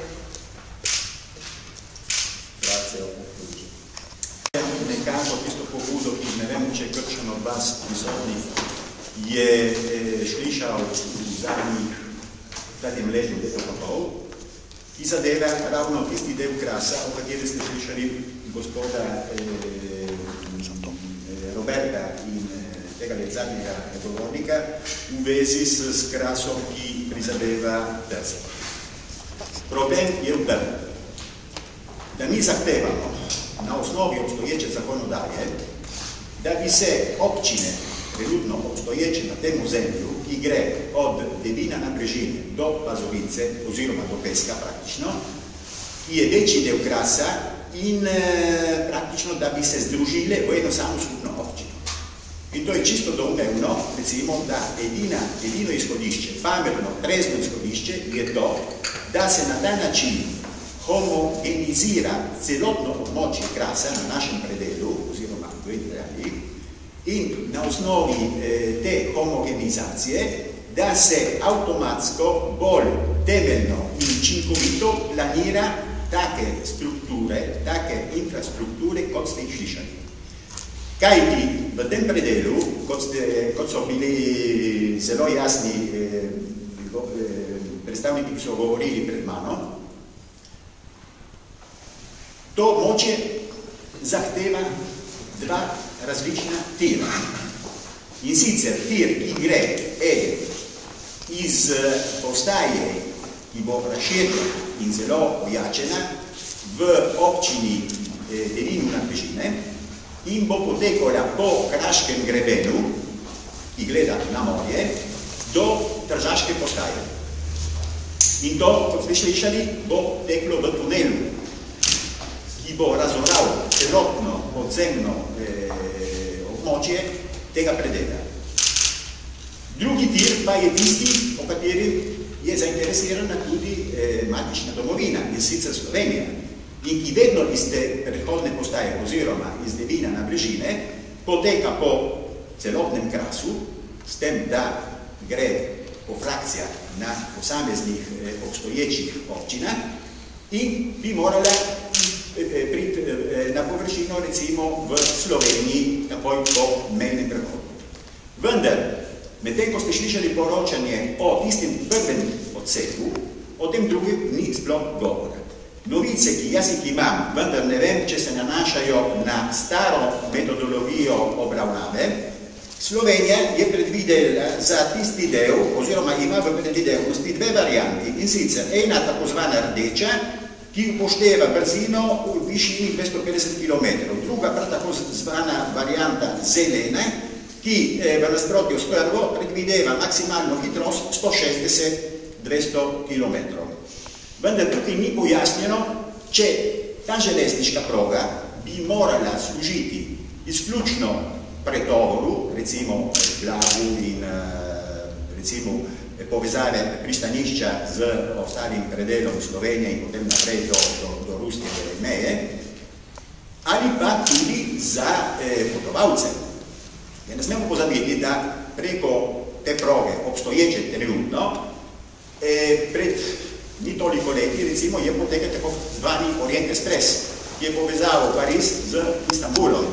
Grazie, ho concluso. Nel caso questo pobudo, ki ne vem, če kakšen od vas prisotnih je eh, slišal v zadnjih zadnjem letu, leto pa pol, ki zadeva ravno tisti del Krasa, o kateri ste slišali gospoda eh, Roberta in tega zadnjega govornika v vezi s, s Krasom, ki prizadeva Trst. Problem je v tem, da mi zahtevamo na osnovi obstoječe zakonodaje, da bi se občine, trenutno obstoječe na tem ozemlju, ki gre od Devina na Brežine do Pazovice, oziroma do Peska praktično, ki je večji del Krasa in eh, praktično, da bi se združile v eno samo skupno občino. In to je čisto domnevno, recimo, da edina, edino izhodišče, pametno, trezno izhodišče je to, da se na ta način homogenizira celotno območje Krasa na našem predelu, oziroma v Italiji, in na osnovi eh, te homogenizacije, da se avtomatsko bolj temeljno in učinkovito planira take strukture, take infrastrukture, kot ste jih slišali. Kajti v tem predelu, kot, ste, kot so bili zelo jasni eh, predstavniki, ki so govorili pred mano, To območje zahteva dva različna tira. In sicer tir, ki gre eden iz postaje, ki bo razširjena in zelo ojačena v občini Delinu na Brežine in bo potekala po Kraškem grebenu, ki gleda na morje, do Tržaške postaje. In to, kot ste slišali, bo teklo v tunelu, ki bo razoral celotno podzemno eh, območje tega predela. Drugi tir pa je tisti, po katerem je zainteresirana tudi eh, matična domovina, in sicer Slovenija, in ki vedno iz te predhodne postaje oziroma iz Delina na Brežine poteka po celotnem Krasu, s tem, da gre po frakcijah na posameznih eh, obstoječih občinah in bi morala eh, priti eh, na površino recimo v Sloveniji takoj po mejnem prehodu. Vendar, medtem ko ste slišali poročanje o tistem prvem odseku, o tem drugim ni sploh govora. Novice, ki jaz jih imam, vendar ne vem, če se nanašajo na staro metodologijo obravnave, Slovenija je predvidela za tisti del, oziroma ima v predvidenosti dve varianti, in sicer ena tako zvana rdeča, ki upošteva brzino v višini dvesto petdeset kilometrov, druga prav tako zvana varianta zelene, ki v nasprotju s prvo predvideva maksimalno hitrost sto šestdeset do dvesto kilometrov. Vendar tukaj ni pojasnjeno, če ta železniška proga bi morala služiti izključno pretovoru, recimo blagu in recimo povezave pristanišča z ostalim predelom Slovenije in potem naprej do, do, do ruske meje, ali pa tudi za eh, potovalce. Ja, ne smemo pozabiti, da preko te proge obstoječe trenutno eh, pred ni toliko leti, recimo, je potekal tako zvani Orient Express, ki je povezal Pariz z Istanbulom.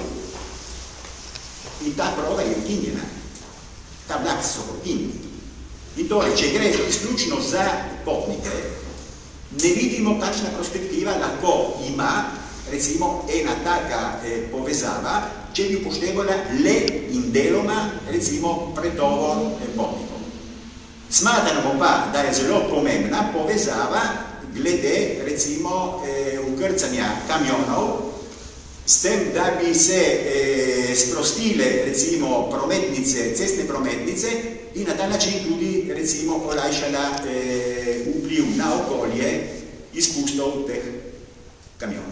In ta proga je ukinjena. Ta vlak so ukinjeni. In torej, če gre izključno za potnike, ne vidimo, kakšna perspektiva lahko ima, recimo, ena taka eh, povezava, če bi upoštevala le in deloma, recimo, pretovor eh, potnikov. Smatramo pa, da je zelo pomembna povezava glede, recimo, eh, ukrcanja kamionov, s tem, da bi se eh, sprostile, recimo, prometnice, cestne prometnice in na ta način tudi, recimo, olajšala eh, vpliv na okolje izpustov teh kamionov.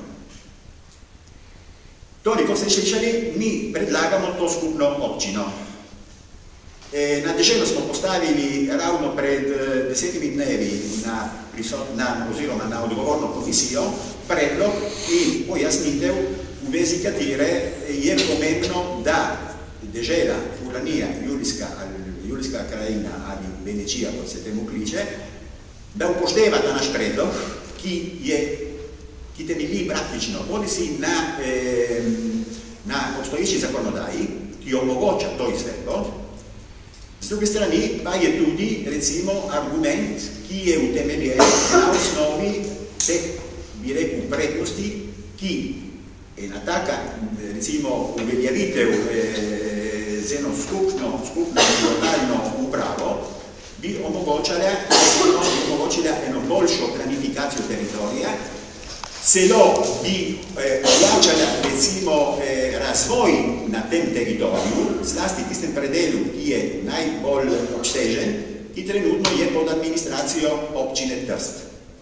Torej, kot ste slišali, mi predlagamo to skupno občino. E, na deželo smo postavili ravno pred desetimi dnevi na, na, oziroma na odgovorno komisijo predlog in pojasnitev, v vezi katere je pomembno, da dežela, Furlanija, Julijska, Julijska krajina ali Benečija, kot se temu kliče, da upošteva ta naš predlog, ki je, ki temelji praktično, bodi si na, eh, na obstoječi zakonodaji, ki omogoča to izvedbo. Z druge strani pa je tudi, recimo, argument, ki je utemeljen na osnovi teh, bi rekel, prednosti, ki ena taka, recimo, uveljavitev eh, z eno skupno, skupno lokalno upravo bi omogočala, recimo, omogočila eno boljšo planifikacijo teritorija, celo bi ojačala, eh, recimo, eh, razvoj na tem teritoriju, zlasti tistem predelu, ki je najbolj obsežen, ki trenutno je pod administracijo občine Trst.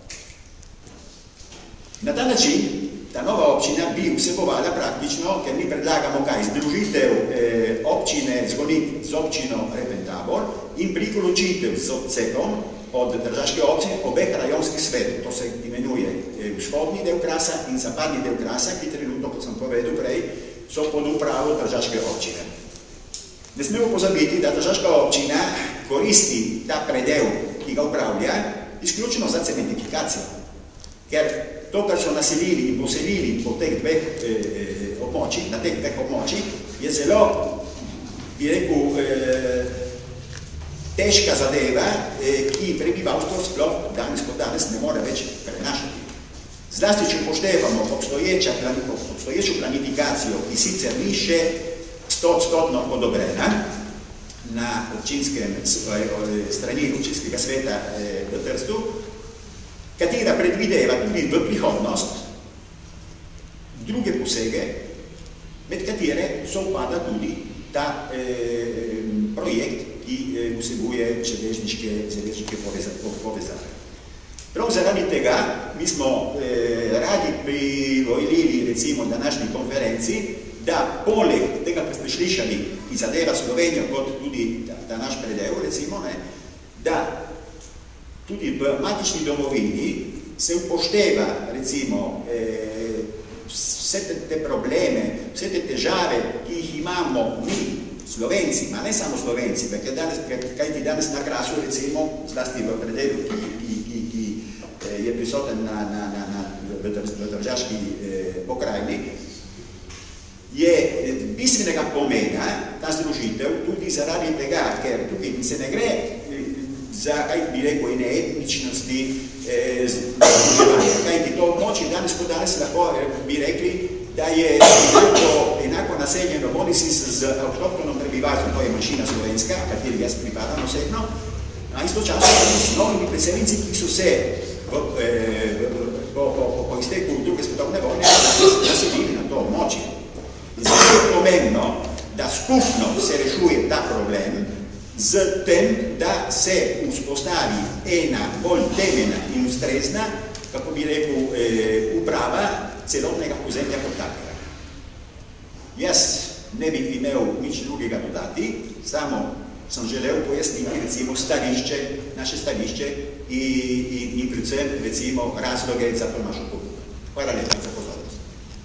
Na ta način ta nova občina bi vsebovala praktično, ker mi predlagamo kaj, združitev eh, občine Zgonik z občino Repentabor in prikoločitev z odcekom od državske občine obeh rajonskih svetov. To se imenuje eh, vzhodni del Krasa in zapadni del Krasa, ki trenutno, kot sem povedal prej, so pod upravo državske občine. Ne smemo pozabiti, da državska občina koristi ta predel, ki ga upravlja, izključno za cementifikacijo. Ker to, kar so naselili in poselili po teh dveh eh, območjih, na teh dveh območjih, je zelo, bi rekel, eh, težka zadeva, eh, ki prebivalstvo sploh danes kot danes ne more več prenašati. Zlasti, če poštevamo obstoječo planifikacijo, ki sicer ni še stotno odobrena na občinskem strani občinskega sveta v Trstu, katera predvideva tudi v prihodnost druge posege, med katere sovpada tudi ta eh, projekt, ki eh, vsebuje železniške povezave. Prav zaradi tega mi smo eh, radi privolili recimo današnji konferenci, da poleg tega, kar smo slišali, ki zadeva Slovenijo kot tudi da, da naš predev, recimo, ne, da tudi v matični domovini se upošteva recimo eh, vse te, te probleme, vse te težave, ki jih imamo mi, Slovenci, ma ne samo Slovenci, kaj, danes, kaj ti danes na Krasu, recimo, zlasti v predelu, ki, ki, ki, ki je prisoten na, na, na, na, v, v državski eh, pokrajini, je bistvenega pomena ta združitev tudi zaradi tega, ker tukaj se ne gre za, kaj bi rekel, ene etničnosti eh, združevanja. Kaj ti to območje danes, kot danes lahko bi rekli, da je enako, enako naseljeno bodisi z avtohtonom prebivalstvom, to je manjšina slovenska, kateri jaz pripadam osebno, a istočasno s novimi preseljenci, ki so se v, eh, po, po, po, po izteku druge svetovne vojne naselili na to območje. Zato je pomembno, da skupno se rešuje ta problem z tem, da se vzpostavi ena bolj temeljna in ustrezna, kako bi rekel, eh, uprava celotnega ozemlja kot takega. Jaz ne bi imel nič drugega dodati, samo sem želel pojasniti recimo stališče, naše stališče in, in, in predvsem recimo razloge za to našo pobudo. Hvala lepa za pozornost.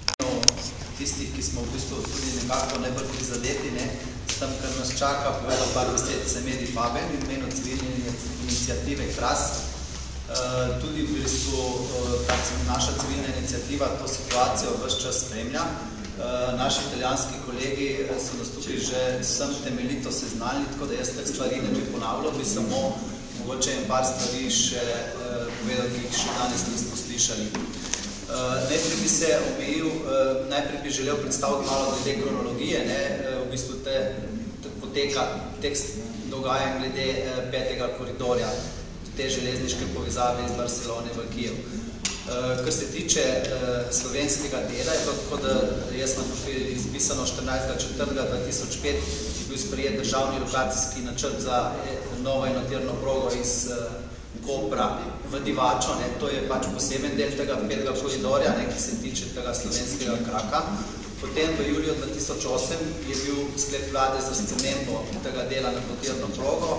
Tisti, ki smo v bistvu tudi nekako najbolj prizadeti, ne, s tem, kar nas čaka, povedal par besed se Medi Faben in imenu civilne inicijative Kras. Uh, tudi v bistvu uh, naša civilna inicijativa to situacijo vse čas spremlja. Uh, naši italijanski kolegi so nas tukaj že sem temeljito seznali, tako da jaz teh stvari ne bi ponavljal, bi samo mogoče en par stvari še uh, povedal, ki jih še danes nismo slišali. Uh, najprej bi se omejil, uh, najprej bi želel predstaviti malo glede kronologije, ne, uh, v bistvu te, te poteka tekst dogajanj glede uh, petega koridorja, te železniške povezave iz Barcelone v Kijev. Kar se tiče slovenskega dela, je tako, da jaz sem tukaj izpisano štirinajstega četrtega dva tisoč pet bil sprejet državni lokacijski načrt za novo enotirno progo iz Kopra v Divačo, ne, to je pač poseben del tega petega koridorja, ne, ki se tiče tega slovenskega kraka. Potem v juliju dva tisoč osem je bil sklep vlade za spremembo tega dela na enotirno progo.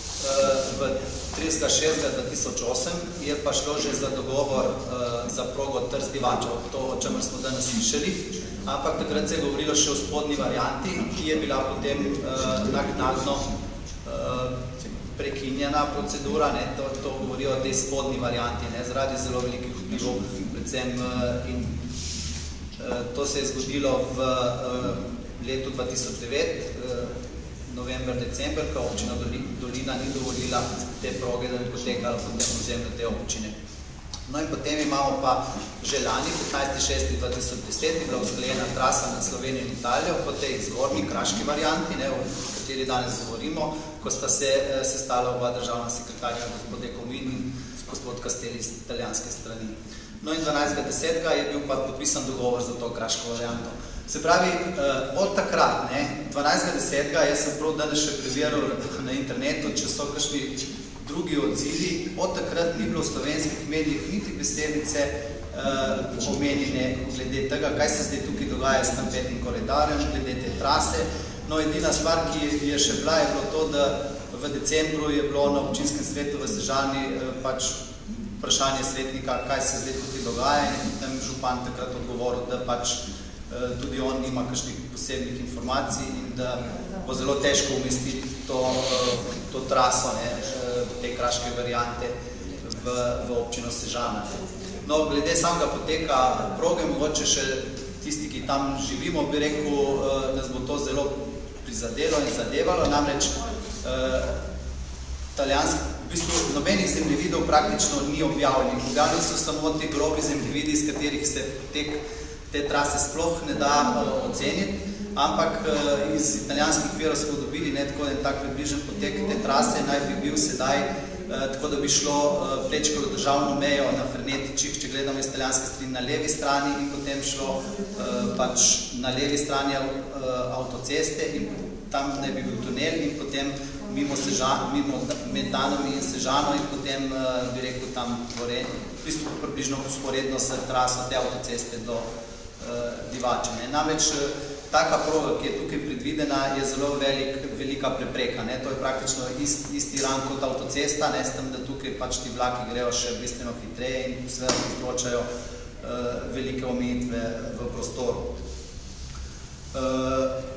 V tridesetega šestega dva tisoč osem je pa šlo že za dogovor uh, za progo Trst-Divača, to, o čemer smo danes slišali, ampak takrat se je govorilo še o spodnji varianti, ki je bila potem uh, naknadno uh, prekinjena procedura, ne, to, to govorijo o tej spodnji varianti, ne, zaradi zelo velikih vplivov, predvsem uh, in uh, to se je zgodilo v uh, letu dva tisoč devet, uh, november, december, ko občina Dolina ni dovolila te proge, da bi potekala potem ozemlje te občine. No in potem imamo pa že lani, petnajstega šestega dva tisoč deset, je bila usklajena trasa med Slovenijo in Italijo po tej zgornji kraški varianti, ne, o kateri danes govorimo, ko sta se sestala oba državna sekretarja, gospod Ekomin in gospod Castelli iz italijanske strani. No in dvanajstega desetega je bil pa podpisan dogovor za to kraško varianto. Se pravi, od takrat, ne, dvanajstega desetega, jaz sem prav danes še preveril na internetu, če so kakšni drugi odzivi, od takrat ni bilo v slovenskih medijih niti besedice uh, omenjene glede tega, kaj se zdaj tukaj dogaja s tem petnim koridorjem, glede te trase. No, edina stvar, ki je še bila, je bilo to, da v decembru je bilo na občinskem svetu v Sežani uh, pač vprašanje svetnika, kaj se zdaj tukaj dogaja, in tam župan takrat odgovoril, da pač tudi on nima kakšnih posebnih informacij in da bo zelo težko umestiti to, to traso, ne, te kraške variante v, v občino Sežana. No, glede samega poteka proge, mogoče še tisti, ki tam živimo, bi rekel, nas bo to zelo prizadelo in zadevalo, namreč italijanski v bistvu nobenih zemljevidov praktično ni objavljenih. Objavljeni so samo te grobi zemljevidi, iz katerih se tek, te trase sploh ne da uh, oceniti, ampak uh, iz italijanskih virov smo dobili ne, tako en tak približen potek te trase, naj bi bil sedaj, uh, tako da bi šlo uh, prečkalo državno mejo na Fernetičih, če gledamo iz italijanske strani na levi strani in potem šlo uh, pač na levi strani uh, avtoceste in tam ne bi bil tunel in potem mimo, Sežan, mimo med Danom in Sežano in potem uh, bi rekel tam tvoren, v bistvu približno usporedno s traso te avtoceste do uh, Divače. Namreč taka proga, ki je tukaj predvidena, je zelo velik, velika prepreka. Ne? To je praktično ist, isti ran kot avtocesta, ne? S tem, da tukaj pač ti vlaki grejo še bistveno hitreje in seveda povzročajo uh, velike omejitve v prostoru. Uh,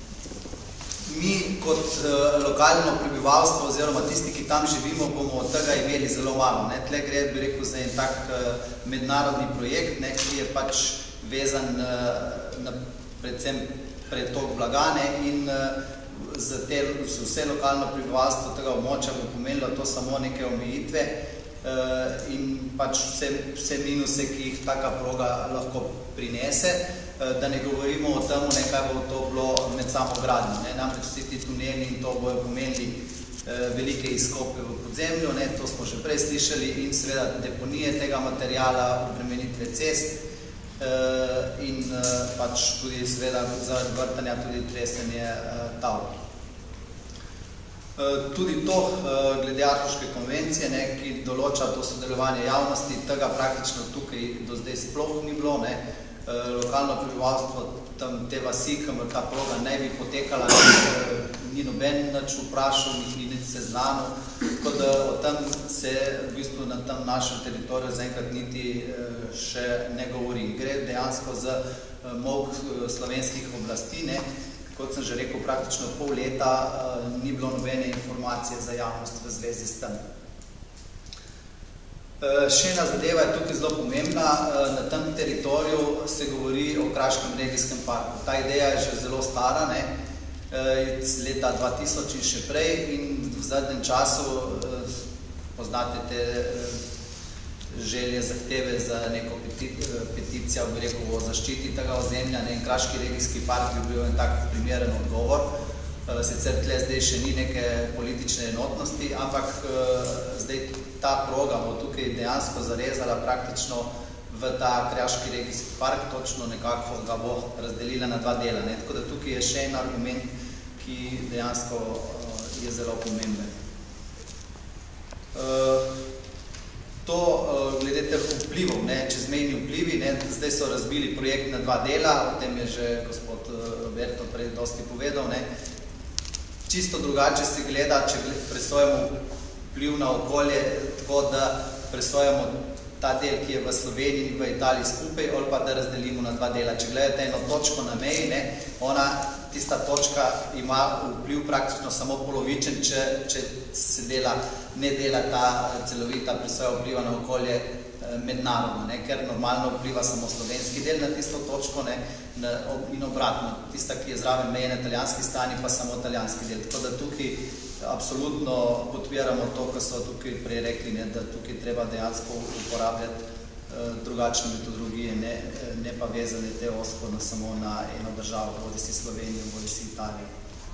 Mi kot uh, lokalno prebivalstvo oziroma tisti, ki tam živimo, bomo od tega imeli zelo malo. Ne? Tle gre, bi rekel, za en tak uh, mednarodni projekt, ne? Ki je pač vezan uh, na predvsem pretok blaga ne? In uh, za, te, za vse lokalno prebivalstvo tega območja bo pomenilo to samo neke omejitve uh, in pač vse, vse minuse, ki jih taka proga lahko prinese. Da ne govorimo o tem, kaj bo to bilo med samo gradnjo. Ne? Namreč vsi ti tuneli in to bojo pomenili eh, velike izkope v podzemlju, ne? To smo že prej slišali in seveda deponije tega materijala, obremenitve cest eh, in eh, pač tudi seveda zaradi vrtanja tudi tresenje eh, tal. Eh, tudi to eh, glede Aarhuške konvencije, ne? Ki določa to sodelovanje javnosti, tega praktično tukaj do zdaj sploh ni bilo, ne? Lokalno prebivalstvo tam te vasi, kamor ta proga ne bi potekala, ni noben nič vprašal, ni nič seznanil, tako da o tem se v bistvu na tem našem teritoriju zaenkrat niti še ne govori. Gre dejansko za molk slovenskih oblasti, ne? Kot sem že rekel, praktično pol leta ni bilo nobene informacije za javnost v zvezi s tem. Še ena zadeva je tukaj zelo pomembna. Na tem teritoriju se govori o Kraškem regijskem parku. Ta ideja je že zelo stara, ne? Iz leta dva tisoč in še prej in v zadnjem času poznate te želje, zahteve za neko peticijo, bi rekel, o zaščiti tega ozemlja. Ne? Kraški regijski park bi bil en tak primeren odgovor. Sicer tle zdaj še ni neke politične enotnosti, ampak zdaj ta proga bo tukaj dejansko zarezala praktično v ta Kraški regijski park, točno nekako ga bo razdelila na dva dela. Ne? Tako da tukaj je še en argument, ki dejansko je zelo pomemben. To glede teh vplivov, ne? Čezmejni vplivi, ne? Zdaj so razbili projekt na dva dela, o tem je že gospod Roberto prej dosti povedal, ne? Čisto drugače se gleda, če presojamo vpliv na okolje, tako da presojamo ta del, ki je v Sloveniji in v Italiji skupaj, ali pa da razdelimo na dva dela. Če gledate eno točko na meji, ne, ona, tista točka ima vpliv praktično samo polovičen, če, če se dela, ne dela ta celovita presoja vpliva na okolje mednarodno, ne, ker normalno vpliva samo slovenski del na tisto točko, ne, in obratno, tista, ki je zraven meje na italijanski strani, pa samo italijanski del. Tako da tukaj absolutno podpiramo to, kar so tukaj prej rekli, ne, da tukaj treba dejansko uporabljati uh, drugačne metodologije, ne, ne pa vezane te osko na samo na eno državo, bodi si Slovenijo, bodi si Italijo.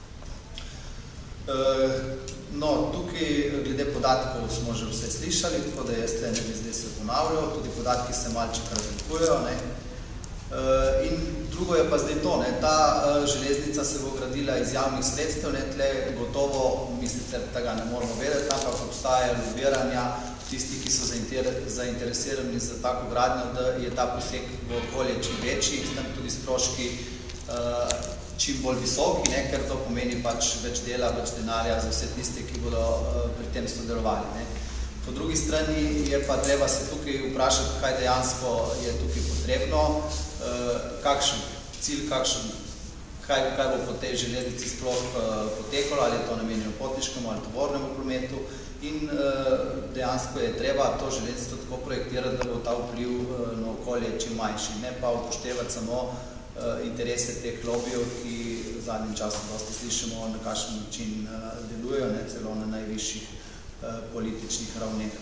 No, tukaj glede podatkov smo že vse slišali, tako da jaz ne bi zdaj se ponavljal, tudi podatki se malček razlikujejo, ne. In drugo je pa zdaj to, ne, ta železnica se bo gradila iz javnih sredstev, ne, tle gotovo, mi sicer tega ne moramo vedeti, ampak obstajajo lobiranja tisti, ki so zainteresirani za tako gradnjo, da je ta poseg v okolje čim večji in s tem tudi stroški čim bolj visoki, ne, ker to pomeni pač več dela, več denarja za vse tiste, ki bodo uh, pri tem sodelovali. Ne. Po drugi strani je pa treba se tukaj vprašati, kaj dejansko je tukaj potrebno, uh, kakšen cilj, kakšen, kaj, kaj bo po tej železnici sploh uh, potekalo, ali je to namenjeno potniškemu ali tovornemu prometu in uh, dejansko je treba to železnico tako projektirati, da bo ta vpliv uh, na okolje čim manjši, ne pa upoštevati samo interese teh lobijev, ki v zadnjem času dosti slišimo, na kakšen način delujejo, ne, celo na najvišjih političnih ravneh.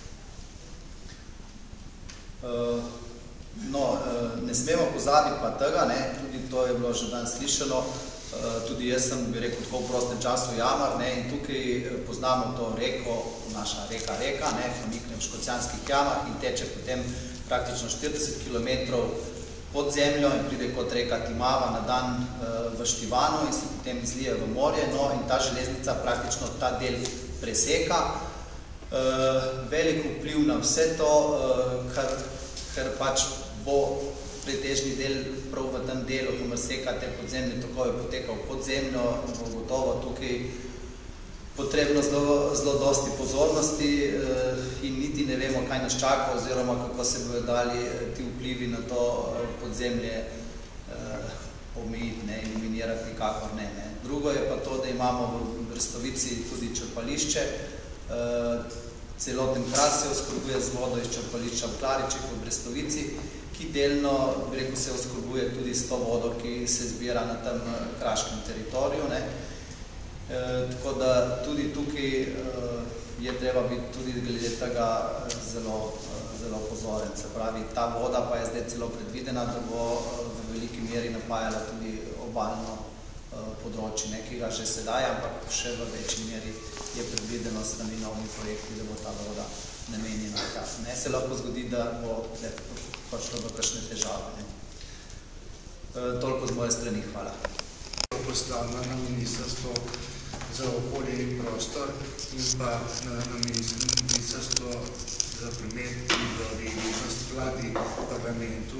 No, ne smemo pozabiti pa tega, ne, tudi to je bilo že danes slišano, tudi jaz sem, bi rekel, tako v prostem času jamar, ne, in tukaj poznamo to reko, naša reka reka, ne, Kamikne v Škocjanskih jamah in teče potem praktično štirideset kilometrov pod zemljo in pride kot reka Timava na dan v Štivanu in se potem izlije v morje, no, in ta železnica praktično ta del preseka. Velik vpliv na vse to, kar, kar pač bo pretežni del prav v tem delu, ko seka te podzemne tokove potekal pod zemljo, bo gotovo tukaj potrebno zelo, zelo dosti pozornosti in niti ne vemo, kaj nas čaka oziroma kako se bodo dali ti vplivi na to podzemlje omejiti, ne, eliminirati nikakor ne, ne. Drugo je pa to, da imamo v Brestovici tudi črpališče, celoten Kras se oskrbuje z vodo iz črpališča v Klaričih v Brestovici, ki delno, bi rekel, se oskrbuje tudi s to vodo, ki se zbira na tem kraškem teritoriju, ne. E, tako da tudi tukaj e, je treba biti tudi glede tega zelo, zelo pozoren. Se pravi, ta voda pa je zdaj celo predvidena, da bo v veliki meri napajala tudi obalno e, področje, ne, ki ga že sedaj, ampak še v večji meri je predvideno s temi novimi projekti, da bo ta voda namenjena. Ne, se lahko zgodi, da bo prišlo do kakšne težave. Ne. E, toliko z moje strani, hvala. Poslana na Ministrstvo za okolje in prostor in pa na, na Ministrstvo za promet in regijnost vladi, parlamentu,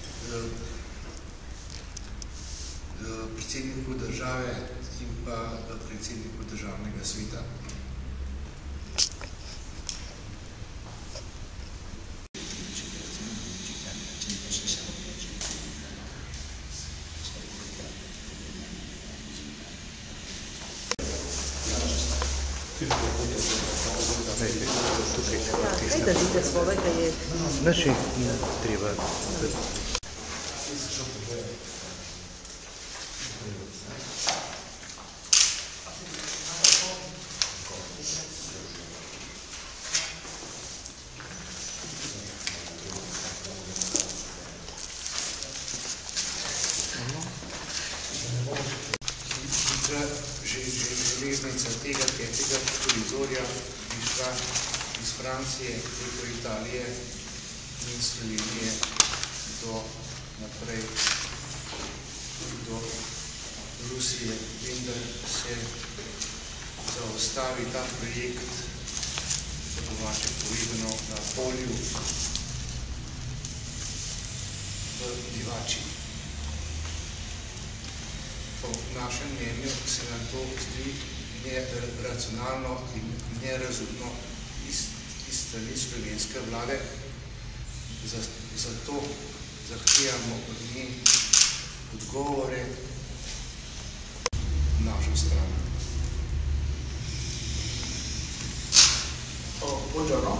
predsedniku države in pa predsedniku državnega sveta. Kaj da vidite svojega je? Znači, treba. Železnica tega petega koridorja bi šla iz Francije preko Italije in Slovenije do naprej do Rusije, vendar se zaustavi ta projekt, po domače povedano, na polju v Divači. Po našem mnenju se nam to zdi neracionalno in nerazumno iz, iz strani slovenske vlade. Zato zahtevamo od nje odgovore našo stran. Buongiorno.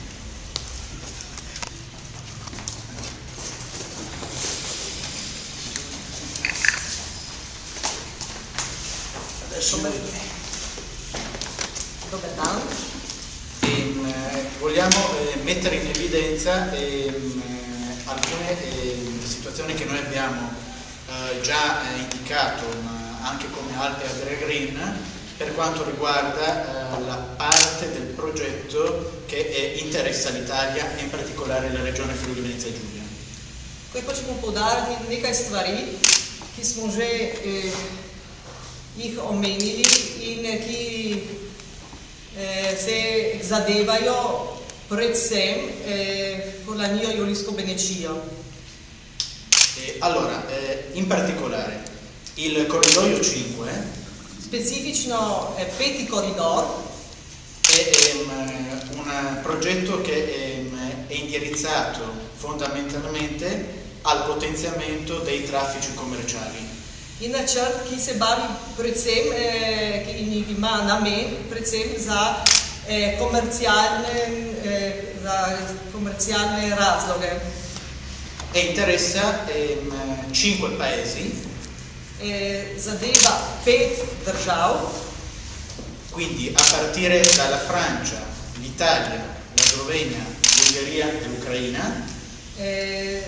Dobar dan. E, vogliamo eh, mettere in evidenza eh, alcune eh, situazioni che noi abbiamo eh, già eh, indicato ma anche come Alpe Adria Green per quanto riguarda eh, la parte del progetto che eh, interessa l'Italia e in particolare la regione Friuli Venezia Giulia. Kaj pa ćemo poudariti nekaj stvari, ki smo že eh, jih omenili in ki eh, se zadevajo predvsem eh, con la mia Iolisco Benecia. Eh, allora, eh, in particolare, il corridoio cinque, specifično eh, peti corridor, è ehm, un progetto che ehm, è indirizzato fondamentalmente al potenziamento dei traffici commerciali. In načrt, ki se bavi predvsem, eh, ki ima namen predvsem za, eh, komercialne, eh, za komercialne razloge. E interessa ehm, cinque paesi. Eh, zadeva pet držav. quindi a partire dalla Francia, l'Italia, la Slovenia, l'Ungheria e l'Ucraina. Eh,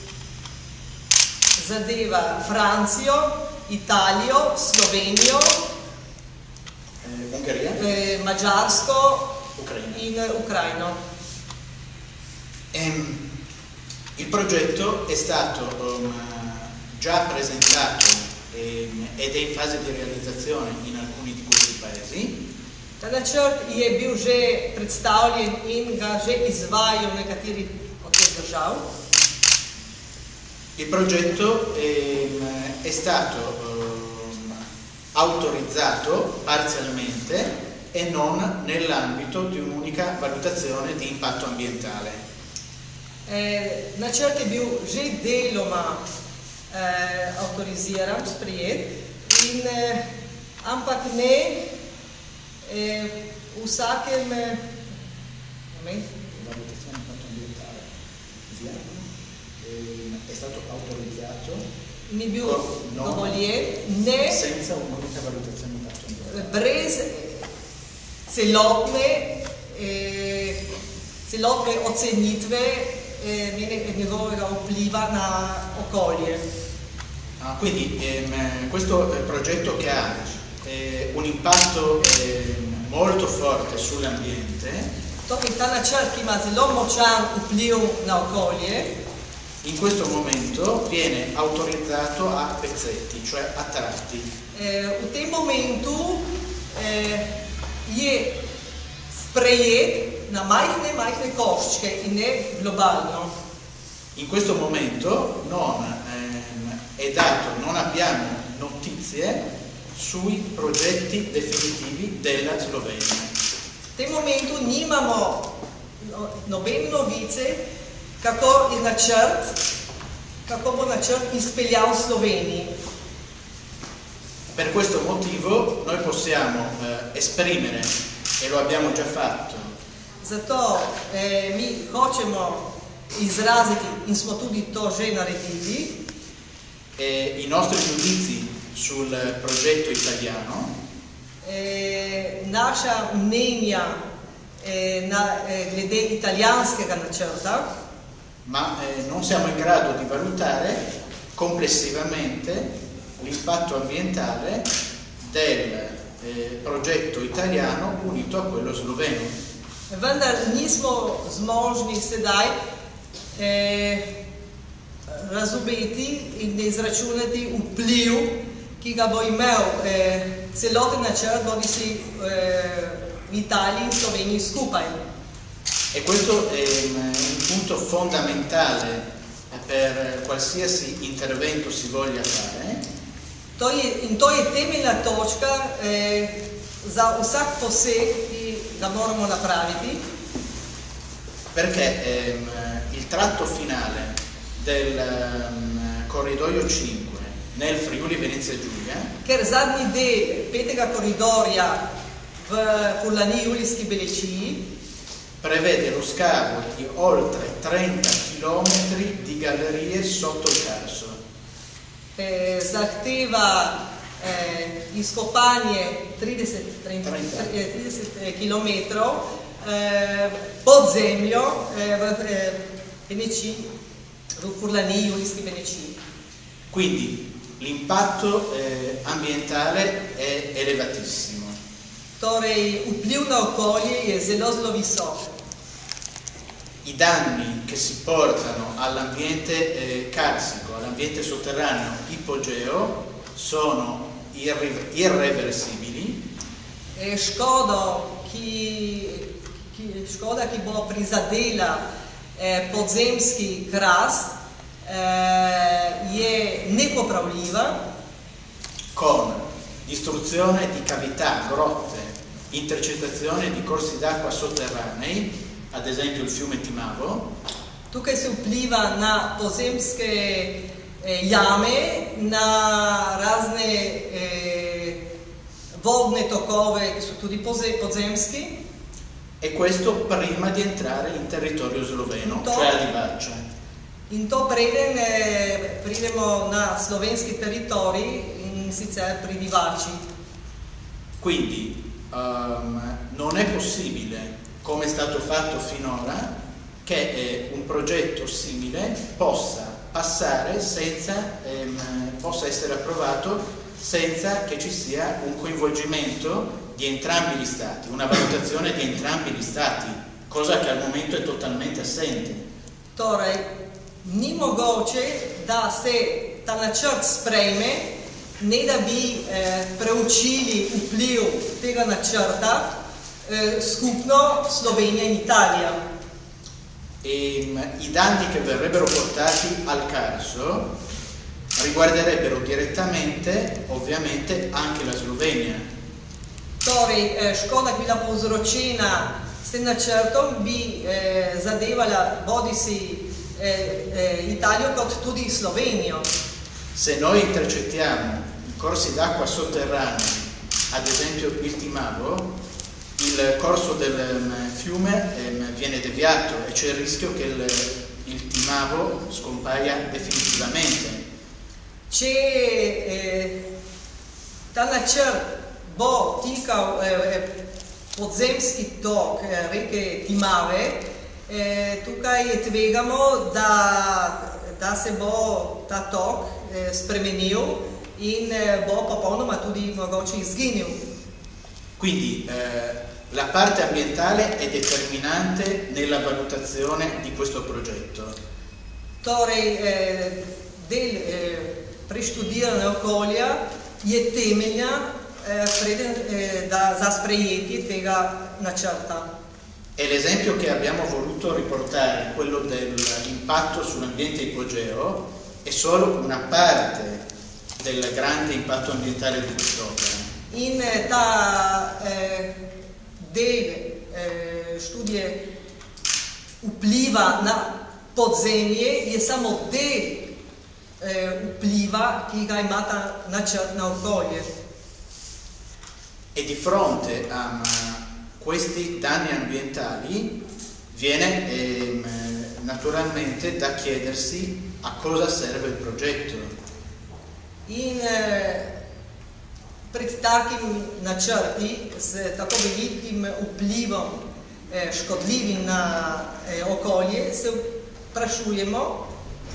zadeva Francijo, Italijo, Slovenijo, eh, Ungheria, eh, Mađarsko Ucraina. in Ucraino. Ehm, il progetto è stato um, già presentato ehm, ed è in fase di realizzazione in alcuni di questi paesi. Ta načrt je bil že predstavljen in ga že izvajajo v nekaterih od teh držav. Il progetto ehm, è stato ehm, autorizzato parzialmente e non nell'ambito di un'unica valutazione di impatto ambientale. Eh, načrt je bil že deloma eh, avtoriziran, sprejet, in, eh, ampak ne eh, v vsakem eh, moment, Valutazione di impatto ambientale ehm, è stato autorizzato ni bil No. dovoljen, ne senza un'unica valutazione di impatto ambientale. brez celotne, eh, celotne ocenitve eh, njegovega vpliva na okolje. Ah, quindi ehm, questo è un progetto che ha eh, un impatto eh, molto forte sull'ambiente. Torej, ta načrt, ki ima zelo močan vpliv na okolje, in questo momento viene autorizzato a pezzetti, cioè a tratti. eh, v tem momentu eh, je sprejet na majhne, majhne koščke in ne globalno. In questo momento non ehm, è dato, non abbiamo notizie sui progetti definitivi della Slovenia. V tem momentu nimamo no, nobene novice, kako je načrt, kako bo načrt izpeljal v Sloveniji. Per questo motivo noi possiamo eh, esprimere, e lo abbiamo già fatto, Zato eh, mi hočemo izraziti in smo tudi to že naredili, eh, i nostri giudizi sul progetto italiano, eh, naša mnenja eh, na, eh, glede italijanskega načrta, ma eh, non siamo in grado di valutare complessivamente l'impatto ambientale del eh, progetto italiano unito a quello sloveno. vendar nismo zmožni sedaj eh, razumeti in izračunati vpliv, ki ga bo imel eh, celoten načrt, bodi si eh, v Italiji in Sloveniji skupaj. E questo è un punto fondamentale per qualsiasi intervento si voglia fare. To je, in to je temeljna točka eh, za vsak poseg, ki ga moramo napraviti, Perché ehm, il tratto finale del ehm, corridoio cinque nel Friuli Venezia Giulia ker zadnji del petega koridorja v Furlaniji-Julijski Belečiji prevede lo scavo di oltre trenta chilometri di gallerie sotto il Carso. eh, zahteva eh, izkopanje trideset, trenta, trideset kilometrov eh, pod zemljo eh, v eh, Veneciji, v Furlaniji-Julijski Belečiji. Quindi l'impatto eh, ambientale è elevatissimo. Torej, vpliv na okolje je zelo, zelo visok. I danni che si portano all'ambiente eh, carsico, all'ambiente sotterraneo ipogeo sono irri- irreversibili. Eh, škodo, ki, ki, škoda, ki bo prizadela eh, podzemski kras, eh, je nepopravljiva. Con distruzione di cavità, grotte, intercettazione di corsi d'acqua sotterranei, ad esempio il fiume Timavo. Tukaj se vpliva na podzemske eh, jame, na razne eh, vodne tokove, ki so tudi podzemski. E questo prima di entrare in territorio sloveno, To- cioè a Divača. In to preden eh, pridemo na slovenski teritorij in sicer pri Divači. Quindi um, non è possibile, come è stato fatto finora, che eh, un progetto simile possa passare senza, ehm, possa essere approvato senza che ci sia un coinvolgimento di entrambi gli stati, una valutazione di entrambi gli stati, cosa che al momento è totalmente assente. Torej, ni mogoče, da se ta načrt sprejme, ne da bi eh, preučili vpliv tega načrta eh, skupno Slovenija in Italija. E, i danni che verrebbero portati al Carso riguarderebbero direttamente, ovviamente, anche la Slovenia. Torej, eh, škoda, ki bi bila povzročena s tem načrtom, bi eh, zadevala bodisi eh, eh, Italijo kot tudi Slovenijo. Se noi intercettiamo i corsi d'acqua sotterranei, ad esempio il Timavo, il corso del fiume viene deviato e c'è il rischio che il, il Timavo scompaia definitivamente. Če eh, ta načrt bo tikal eh, podzemski tok eh, reke Timave, eh, tukaj tvegamo, da, da se bo ta tok eh, spremenil in eh, bo popolnoma tudi mogoče izginil. Quindi eh, la parte ambientale è determinante nella valutazione di questo progetto. Torej, eh, del eh, preštudiranja okolja je temelja eh, preden, eh, da, za sprejetje tega načrta. E l'esempio che abbiamo voluto riportare, quello dell'impatto sull'ambiente ipogeo, è solo una parte del grande impatto ambientale di quest'opera. In ta eh, del eh, študije vpliva na podzemlje je samo del eh, vpliva, ki ga ima ta načrt na okolje. E di fronte a questi danni ambientali viene eh, naturalmente da chiedersi a cosa serve il progetto. In eh, pred takim načrti s tako velikim vplivom eh, škodljivim na eh, okolje se vprašujemo,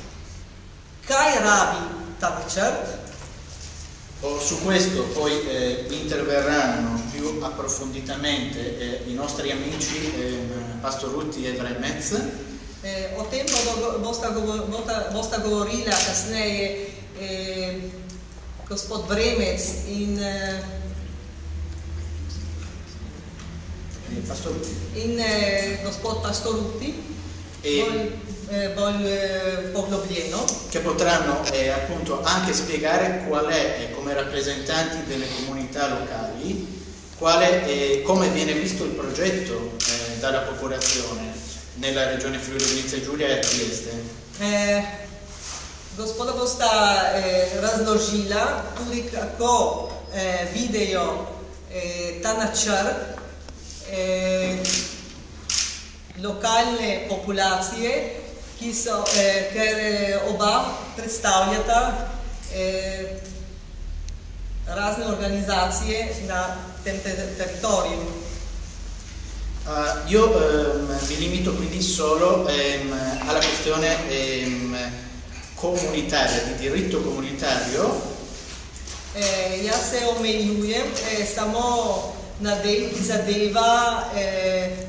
kaj rabi ta načrt. Oh, su questo poi eh, interverranno più approfonditamente eh, i nostri amici eh, Pastor Rutti e Vremec. Eh, o tem bosta, bosta, bosta govorila kasneje eh, gospod Vremec in, eh, Pastor in eh, gospod Pastor Rutti, e bolj, eh, bolj eh, poglobljeno. Che potranno eh, appunto anche spiegare qual è, eh, come rappresentanti delle comunità locali, qual è, eh, come viene visto il progetto eh, dalla popolazione nella regione Friuli Venezia Giulia e a Trieste. Eh, gospoda bosta eh, razložila tudi kako eh, vidijo eh, ta načrt eh, lokalne populacije, ki so, eh, ker eh, oba predstavljata eh, razne organizacije na tem ter teritoriju. Uh, io ehm, mi limito quindi solo ehm, alla questione ehm, comunitaria, di diritto comunitario. Eh, jaz se omejujem eh, samo na del, ki zadeva eh,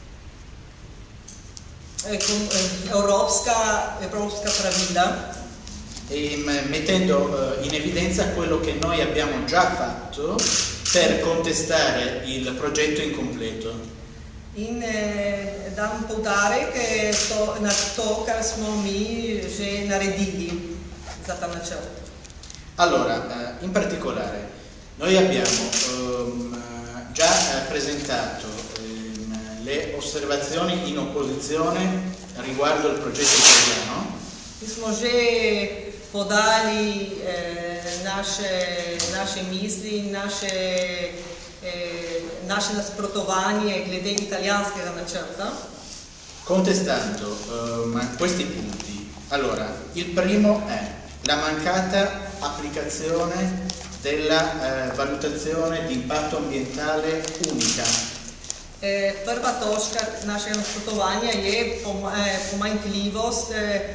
eh, com, eh, evropska, evropska pravila. E, mettendo eh, in evidenza quello che noi abbiamo già fatto per contestare il progetto incompleto. In eh, dam poudarek eh, to, na to, kar smo mi že naredili za ta načrt. Allora, eh, in particolare, noi abbiamo ehm, già eh, presentato ehm, le osservazioni in opposizione riguardo il progetto italiano. Mi smo že podali eh, naše, naše misli, naše Eh, naše nasprotovanje glede italijanskega načrta. Contestando um, questi punti. Allora, il primo è la mancata applicazione della eh, valutazione di impatto ambientale unica. E, prva točka našega nasprotovanja je pomanjkljivost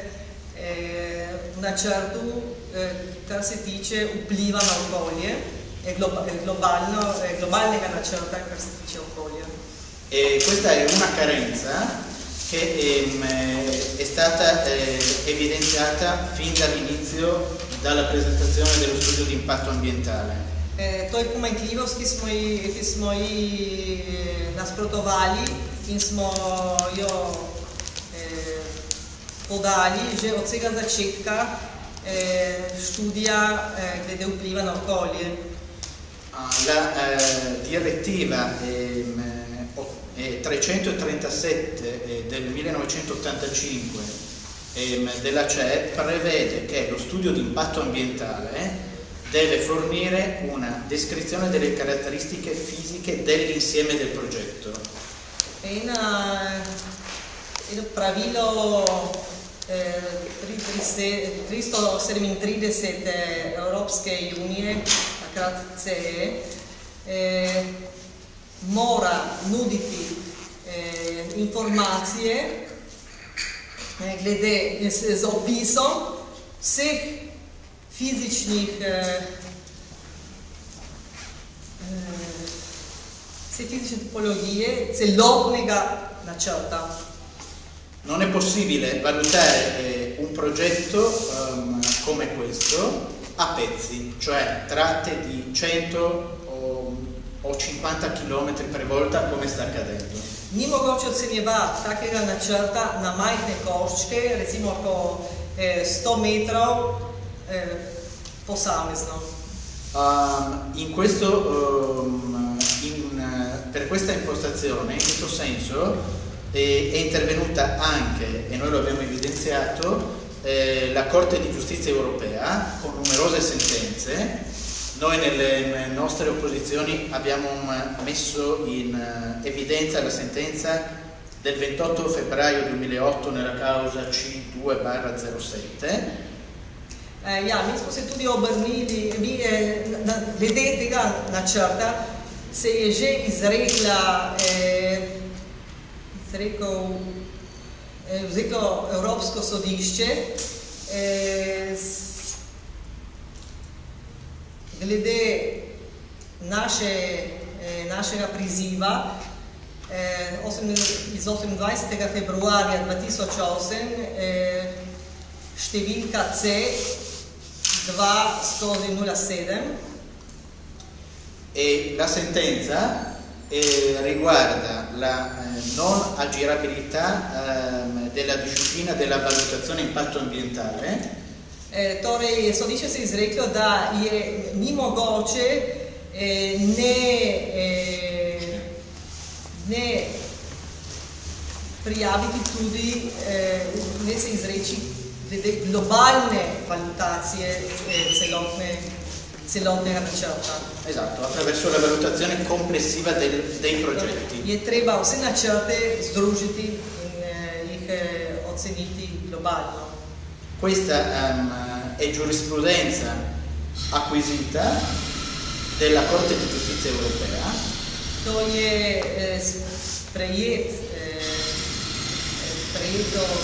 v načrtu, kar se tiče vpliva na okolje, globalno, globalnega načrta, kar se tiče okolja. E questa è una carenza che ehm, è stata eh, evidenziata fin dall'inizio, dalla presentazione dello studio di impatto ambientale. E, to je pomanjkljivost, ki smo ji, ki smo ji nasprotovali in smo jo eh, podali že od vsega začetka eh, študija eh, glede vpliva na okolje. La eh, direttiva ehm, eh, trecentotrentasette eh, del millenovecentottantacinque ehm, della C E prevede che lo studio di impatto ambientale deve fornire una descrizione delle caratteristiche fisiche dell'insieme del progetto. In, in pravilo eh, tristo sedemintrideset Evropske unije, takrat C E, eh, mora nuditi eh, informacije eh, glede z, z opisom vseh fizičnih eh, vse fizične tipologije celotnega načrta. Non è possibile valutare eh, un progetto um, come questo a pezzi, cioè tratte di cento o, o cinquanta chilometri per volta come sta accadendo. Ni mogoče ocenjevati takega načrta na majhne koščke, recimo po eh, sto metrov eh, posamezno. Um, in questo, um, in, per questa impostazione, in questo senso, eh, è intervenuta anche, e noi lo abbiamo evidenziato, eh, la Corte di Giustizia europea con numerose sentenze. Noi nelle nostre opposizioni abbiamo messo in evidenza la sentenza del ventotto febbraio duemilaotto nella causa C due barra zero sette. Eh, ja, mi smo se tudi obrnili, mi, eh, na, glede tega načrta se je že izrekla, eh, izrekel, eh, izreklo Evropsko sodišče eh, glede naše, eh, našega priziva eh, iz osemindvajsetega februarja dva tisoč osem eh, številka C dva skozi nula sedem. E la sentenza eh, riguarda la eh, non aggirabilità eh, della disciplina della valutazione impatto ambientale. Eh, torej, sodišče se je izreklo, da je ni mogoče eh, ne, eh, ne prijaviti tudi, eh, ne se izreči glede globalne valutacije eh, celotne, celotnega načrta. Esatto, attraverso la valutazione complessiva del, dei progetti. Je treba vse načrte združiti in eh, jih eh, oceniti globalno. Questa um, è giurisprudenza acquisita della Corte di Giustizia europea. To je eh, sprejet, eh, sprejeto,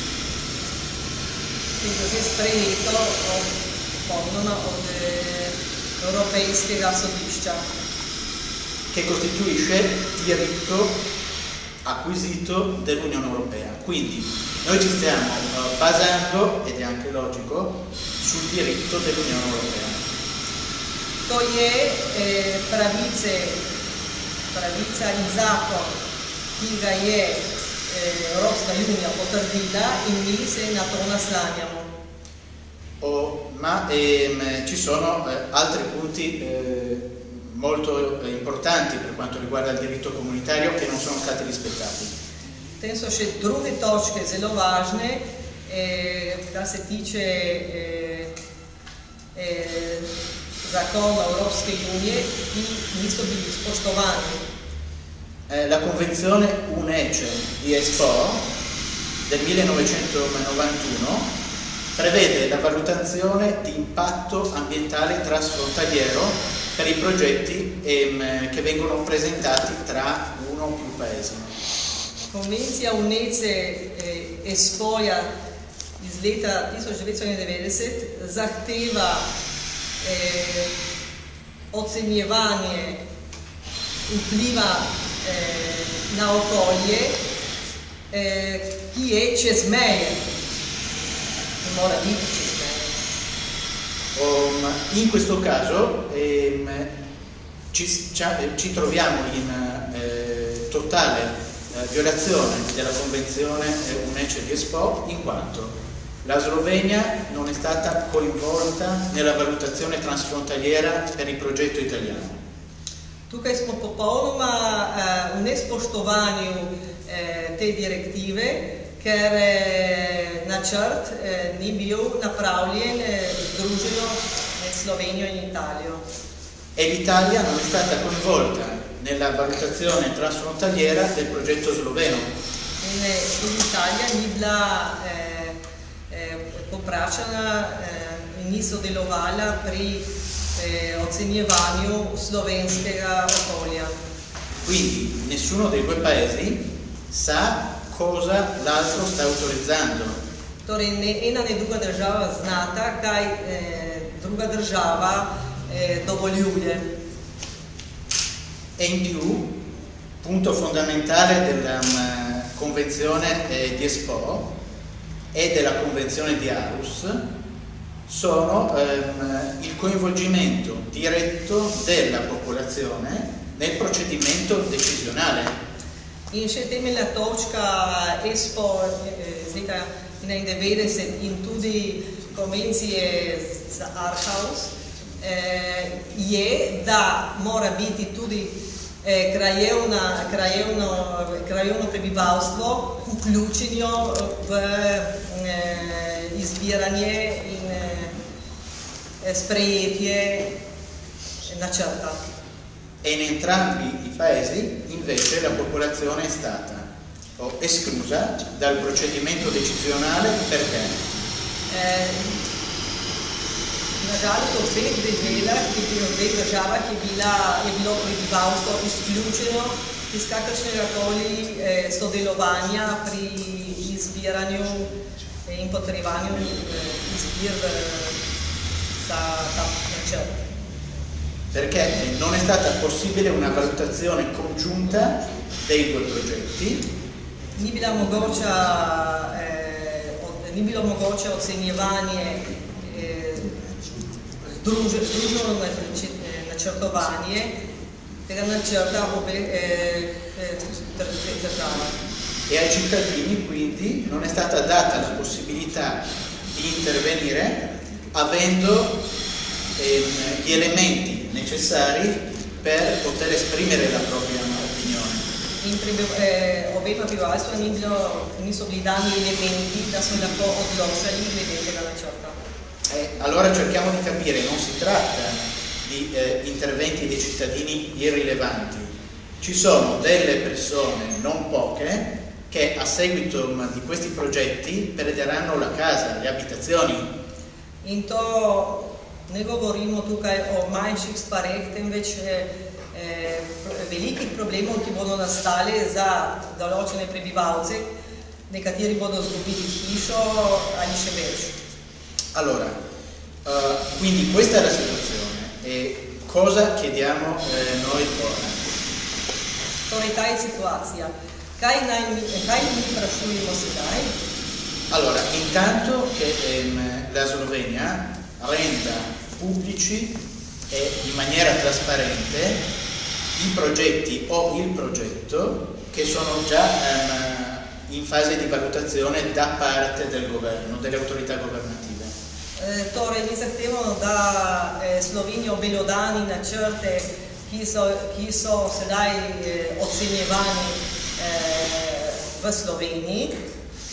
je že sprejeto od, ponovno od eh, Evropskega sodišča. Che costituisce diritto acquisito dell'Unione Europea. Quindi noi ci stiamo uh, basando, ed è anche logico, sul diritto dell'Unione Europea. To je eh, pravice, pravica in zakon, ki ga je eh, Evropska unija potrdila in mi se na to naslanjamo. Oh, ma ehm, ci sono eh, altri punti eh, molto eh, importanti per quanto riguarda il diritto comunitario che non sono stati rispettati. Potem so še druge točke zelo važne, eh, kar se tiče eh, eh, zakona Evropske unije, ki niso bili spoštovani. Eh, la Convenzione UNECE di Espoo del millenovecentonovantuno prevede la valutazione di impatto ambientale transfrontaliero per i progetti ehm, che vengono presentati tra uno o più paesi. Konvencija UNECE eh, Espoja iz leta tisoč devetsto enaindevetdeset zahteva eh, ocenjevanje vpliva eh, na okolje, eh, ki je čez meje, ki mora biti čez meje. Um, in questo caso ehm, ci, ci troviamo in eh, totale eh, violazione della Convenzione UNECE di Espoo, in quanto la Slovenia non è stata coinvolta nella valutazione transfrontaliera per il progetto italiano. Tukaj smo popolnoma uh, v nespoštovanju uh, te direktive, ker uh, načrt uh, ni bil napravljen uh, združeno med Slovenijo in Italijo. E l'Italia non è stata coinvolta nella valutazione transfrontaliera del progetto sloveno. In, uh, in Italija ni bila uh, uh, popračana uh, in ni sodelovala pri Eh, ocenjevanju slovenskega okolja. Quindi nessuno dei due paesi sa cosa l'altro sta autorizzando. Torej ne ena ne druga država znata, kaj eh, druga država eh, dovoljuje. E in più, punto fondamentale della um, Convenzione eh, di Espoo e della Convenzione di Aarhus sono ehm, il coinvolgimento diretto della popolazione nel procedimento decisionale. In še temeljna točka Espoo iz leta enaindevetdeset in tudi konvencije za Aarhus eh, je, da mora biti tudi eh, krajevna, krajevno, krajevno prebivalstvo vključeno v eh, izbiranje in sprejetje načrta. E in entrambi i paesi invece la popolazione è stata o esclusa dal procedimento decisionale perché? Eh, nažalost v obeh deželah, v obeh državah je, bila, je bilo prebivalstvo izključeno iz kakršnega koli eh, sodelovanja pri izbiranju in potrjevanju eh, izbir v perché non è stata possibile una valutazione congiunta dei due progetti. Ni bila mogoča, eh, od, ni bilo mogoče ocenjevanje, eh, združeno načrtovanje tega načrta obe eh, država. E ai cittadini quindi non è stata data la possibilità di intervenire avendo ehm, gli elementi necessari per poter esprimere la propria opinione. In eh, obema prebivalstva ni bilo, niso bili dani elementi da so lahko odločali glede tega načrta. Eh, allora cerchiamo di capire, non si tratta di eh, interventi dei cittadini irrilevanti, ci sono delle persone, non poche, che a seguito di questi progetti perderanno la casa, le abitazioni. In to ne govorimo tukaj o manjših stvareh, temveč eh, velikih problemov, ki bodo nastali za določene prebivalce, nekateri bodo izgubili hišo ali še več. Allora, uh, quindi questa è la situazione e cosa chiediamo eh, noi ora? Torej, ta je situacija. Kaj naj mi, kaj mi vprašujemo sedaj? Allora, intanto che ehm, la Slovenia renda pubblici e in maniera trasparente i progetti o il progetto che sono già ehm, in fase di valutazione da parte del governo, delle autorità governative. E, torej, mi zahtevamo, da eh, Slovenijo obelodani načrte, ki so, ki so sedaj eh, ocenjevani eh, v Sloveniji,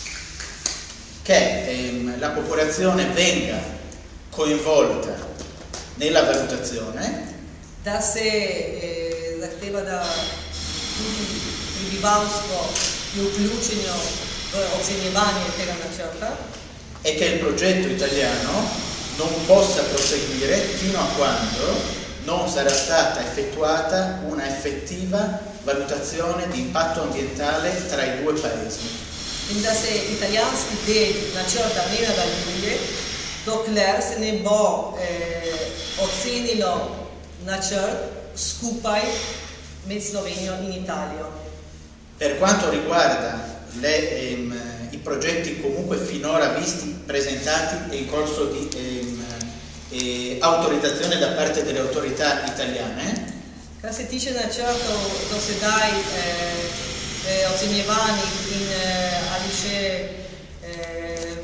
che ehm, la popolazione venga coinvolta nella valutazione, da se eh, zahteva, da tudi prebivalstvo je vključeno v ocenjevanje tega načrta, e che il progetto italiano non possa proseguire fino a quando non sarà stata effettuata una effettiva valutazione di impatto ambientale tra i due paesi. In da se italijanski del načrta ne nadaljuje, dokler se ne bo eh, ocenilo načrt skupaj med Slovenijo in Italijo. Per quanto riguarda le, ehm, i progetti comunque finora visti, presentati e in corso di ehm, eh, autorizzazione da parte delle autorità italiane, Kar se tiče načrtov do sedaj eh, eh, ocenjevanih in eh, ali še eh,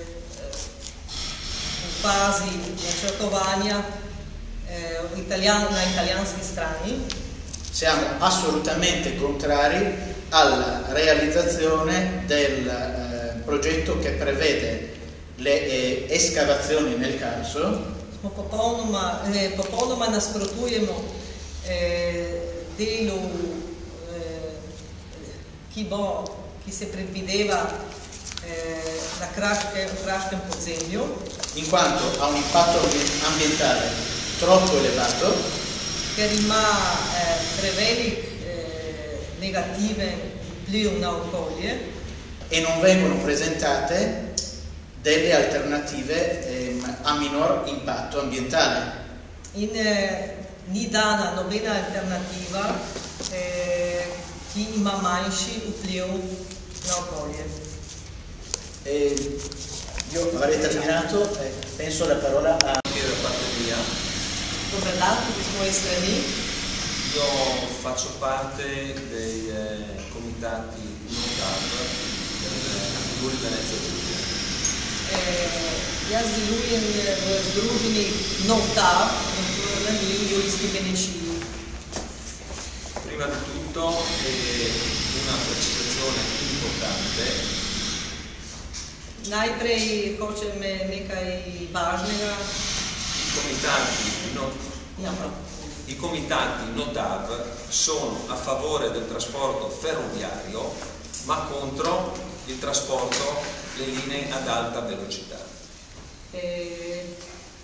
v fazi načrtovanja eh, italijan, na italijanski strani, siamo assolutamente contrari alla realizzazione del eh, progetto che prevede le eh, escavazioni nel Carso. smo popolnoma, ne, popolnoma nasprotujemo eh, delu, eh, ki, bo, ki se predvideva eh, na kraške, v kraškem podzemlju, in quanto ha un impatto ambientale troppo elevato, ker ima eh, prevelik eh, negativen vpliv na okolje e non vengono presentate delle alternative ehm, a minor impatto ambientale. in eh, ni dana nobena alternativa, eh, ki ima manjši vpliv na okolje. E io avrei terminato, eh, penso la parola a... Da parte mia, Dobar dan, tudi z moje strani. io faccio parte dei eh, comitati NOTAV del Friuli Venezia Giulia. Eh, jaz delujem v združenju NOTAV, v Julijski Benečiji. Prima di tutto eh, una precisazione importante. Najprej hočem nekaj važnega. I comitati, no, Ja, prav. I comitati NOTAV sono a favore del trasporto ferroviario ma contro il trasporto le linee ad alta velocità. Eh,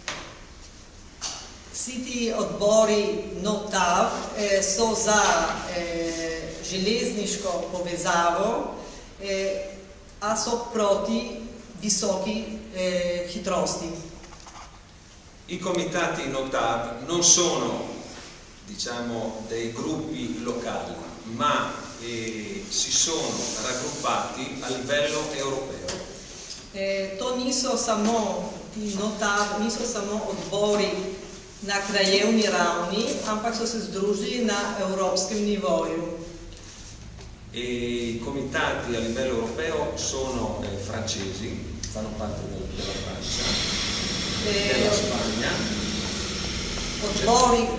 vsi ti odbori NOTAV eh, so za eh, železniško povezavo, eh, a so proti visoki eh, hitrosti. I comitati NOTAV non sono, diciamo, dei gruppi locali, ma eh, si sono raggruppati a livello europeo. Eh, to niso samo ti NOTAV, niso samo odbori na krajevni ravni, ampak so se združili na evropskem nivoju. E i comitati a livello europeo sono eh, francesi, fanno parte del, della Francia, Eh, della Spagna. Odbori,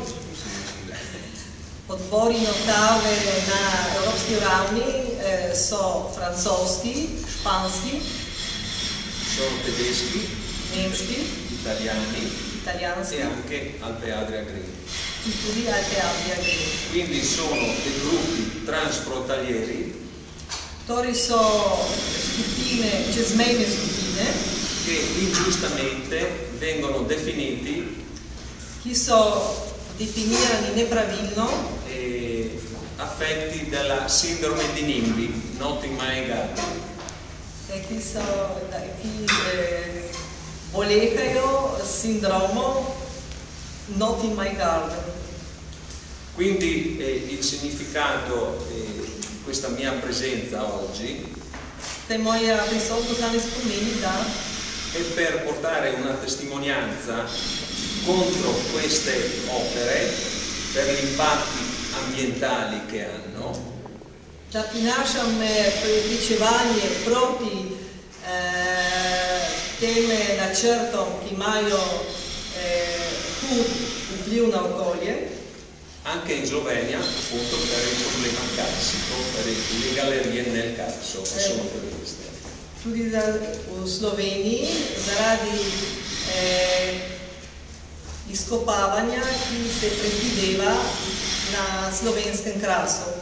odbori NOTAV na evropski ravni eh, so francoski, španski, Sono tedeschi, nemški, italiani italijanski e anche Alpe Adria Green. in tudi Alpe Adria Green. Quindi sono dei gruppi transfrontalieri Torej so skupine, čezmejne skupine, che ingiustamente vengono definiti ki so definirani nepravilno, eh, affetti dalla sindrome di Nimbi, not in my garden. eh, ki, so, da, ki eh, bolekajo s sindromom not in my garden. Quindi eh, il significato eh, di questa mia presenza oggi Te moja prisotnost danes pomeni, da è per portare una testimonianza contro queste opere per gli impatti ambientali che hanno, da prinašam prepričevanje proti eh, tem načrtom, ki imajo eh, hud vpliv na okolje, anche in Slovenia, appunto per il problema carsico, per le gallerie nel Carso che sono previste. tudi da, v Sloveniji zaradi eh, izkopavanja, ki se predvideva na slovenskem Krasu.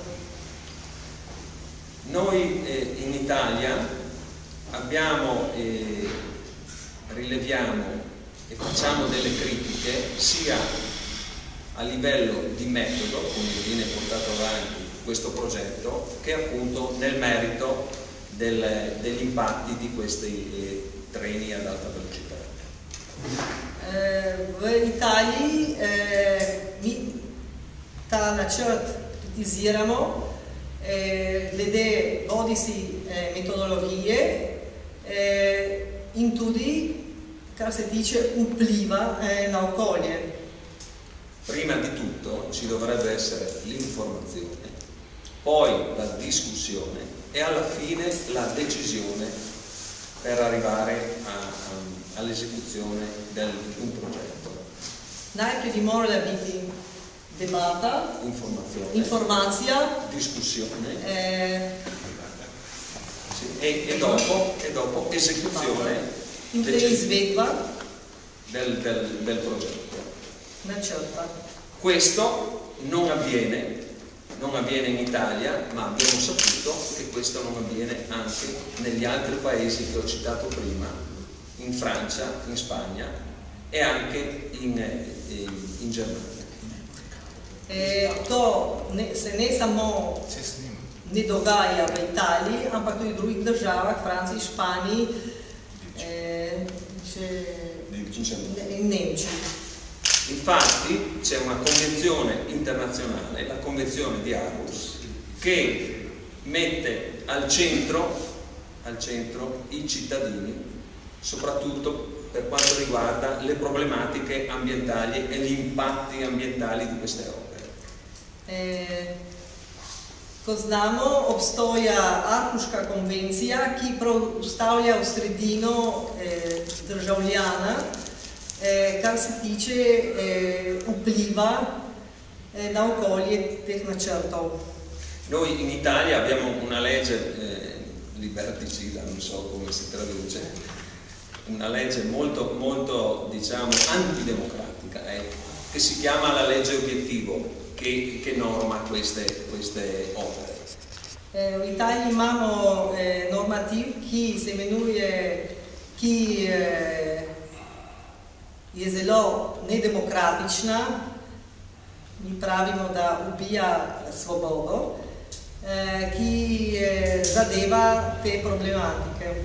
Noi eh, in Italia abbiamo eh, rileviamo e facciamo delle critiche sia a livello di metodo, come viene portato avanti questo progetto, che appunto nel merito del, degli impatti di questi eh, treni ad alta velocità. V Italiji eh, mi ta načrt kritiziramo eh, glede bodisi eh, metodologije eh, in tudi kar se tiče vpliva eh, na okolje. Prima di tutto ci dovrebbe essere l'informazione, poi la discussione e alla fine la decisione per arrivare a, a, all'esecuzione di un progetto. Najprej bi morala biti debata, informazione, informacija, discussione eh, sì, e, e, dopo, e dopo esecuzione in izvedba del, del, del progetto. načrta. Questo non avviene, non avviene in Italia, ma abbiamo saputo che questo non avviene anche negli altri paesi che ho citato prima, in Francia, in Spagna e anche in, in, in Germania. E to ne, se ne samo ne dogaja v Italiji, ampak tudi v drugih državah, Franciji, Španiji eh, in Nemčiji. Infatti c'è una convenzione internazionale, la convenzione di Aarhus, che mette al centro, al centro i cittadini, soprattutto per quanto riguarda le problematiche ambientali e gli impatti ambientali di queste opere. Eh, kot znamo, obstoja Aarhuška konvencija, ki postavlja v sredino eh, državljana, Eh, kar se tiče eh, vpliva eh, na okolje teh načrtov. Noi in Italia abbiamo una legge eh, liberticida, non so come si traduce, una legge molto, molto diciamo antidemocratica, eh, che si chiama la legge obiettivo, che, che norma queste, queste opere. Eh, v Italiji imamo eh, normativ, ki se imenuje, ki eh, je zelo nedemokratična, mi pravimo, da ubija svobodo, eh, ki eh, zadeva te problematiche.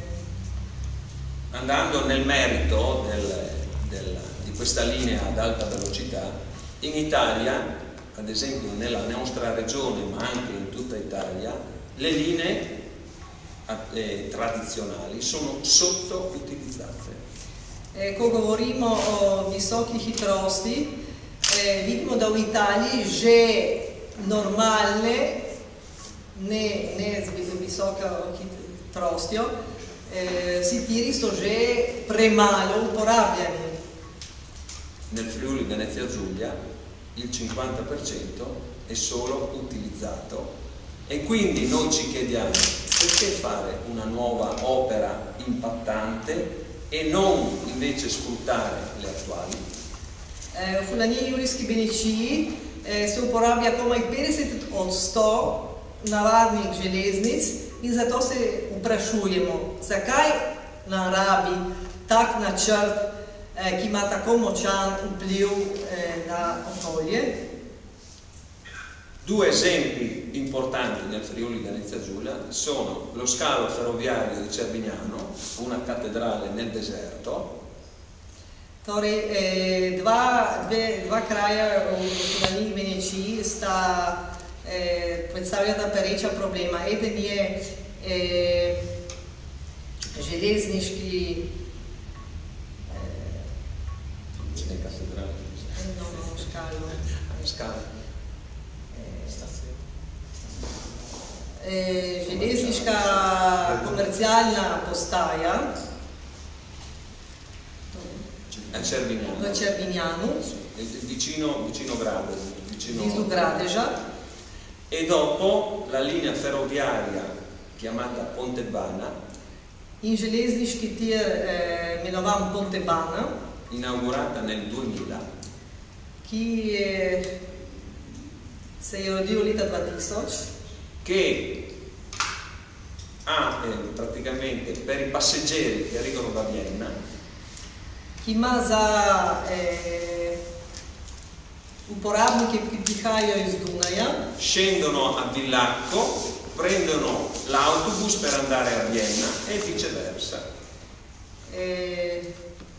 Andando nel merito del, del, di questa linea ad alta velocità, in Italia, ad esempio nella nostra regione, ma anche in tutta Italia, le linee eh, tradizionali sono sottoutilizzate. Eh, ko govorimo o visoki hitrosti, eh, vidimo, da v Italiji že normalne, ne, ne z visoko hitrostjo, eh, vsi tiri so že premalo uporabljeni. Nel Friuli Venezia Giulia il cinquanta per cento è solo utilizzato e quindi noi ci chiediamo perché fare una nuova opera impattante e non invece sfruttare le attuali. Eh, v Furlaniji Julijski Benečiji eh, se uporablja komaj petdeset odstotkov navadnih železnic in zato se vprašujemo, zakaj nam rabi tak načrt, eh, ki ima tako močan vpliv eh, na okolje. Due esempi importanti nel Friuli Venezia Giulia sono lo scalo ferroviario di Cervignano, una cattedrale nel deserto. Torej, eh, dva, dve, dva kraja v Furlaniji Benečiji sta eh, predstavljata pereča problema. Eden je eh, železniški eh, cattedrale. No, no, škalo. Scalo. Eh, železniška komercialna postaja A Cervignano. v Cervignanu, Vicino, vicino Grade, vicino... blizu Gradeža. E dopo la linea ferroviaria chiamata Pontebana, in železniški tir eh, imenovan Pontebana, inaugurata nel duemila, ki je, se je rodil leta dva tisoč, che ha eh, praticamente per i passeggeri che arrivano da Vienna ki ima za eh, uporabnike, ki prihajajo iz Dunaja. Scendono a Villacco, prendono l'autobus per andare a Vienna e viceversa. Eh,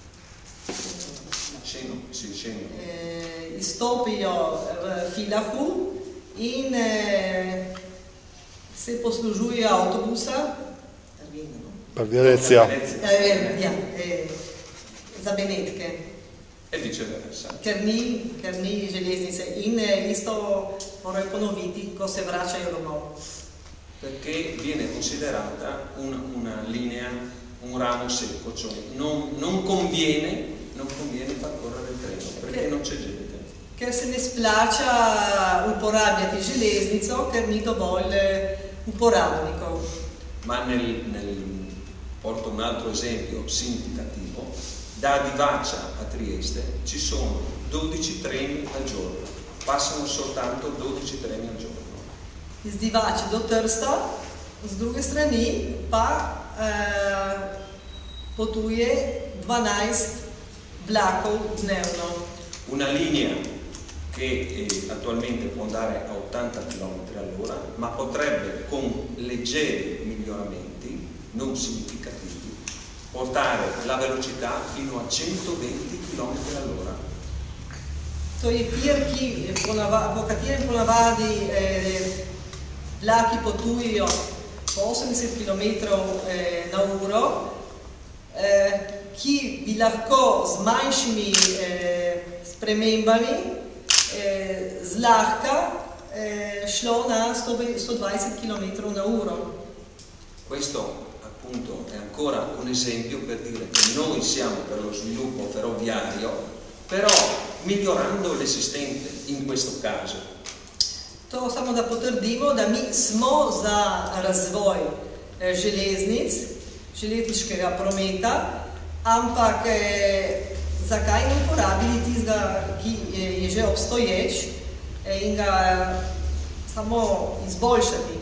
Scendo, sì, scendo. eh, izstopijo v Villaccu in eh, se poslužujejo avtobusa Per Venezia. eh, ja, eh, za Benetke, E viceversa. ker ni, ker ni železnice in eh, isto morajo ponoviti, ko se vračajo domov. Perché viene considerata una, una linea, un ramo secco, cioè non, non, conviene, non conviene far correre il treno, perché Che- non c'è gente. Ker se ne splača uporabljati železnico, ker ni dovolj eh, uporabnikov. Ma nel, nel, porto un altro esempio significativo, da Divacia a Trieste ci sono dodici treni al giorno, passano soltanto dodici treni al giorno. Iz Divače do Trsta, z druge strani pa eh, potuje dvanajst vlakov dnevno. Una linea che eh, attualmente può andare a ottanta chilometri all'ora, ma potrebbe con leggeri miglioramenti, non significativi, portare la velocità fino a centoventi chilometri all'ora. To je tir, ki ponava, po katerem ponavadi eh, vlaki potujejo po osemdeset kilometrov eh, na uro, eh, ki bi lahko z manjšimi eh, spremembami eh, zlahka eh, šlo na sto dvajset chilometri na uro. Questo appunto è ancora un esempio per dire che noi siamo per lo sviluppo ferroviario, però migliorando l'esistente in questo caso. To samo da potrdimo, da mi smo za razvoj eh, železnic, železniškega prometa, ampak eh, zakaj ne uporabiti tistega, ki je, je že obstoječ eh, in ga eh, samo izboljšati.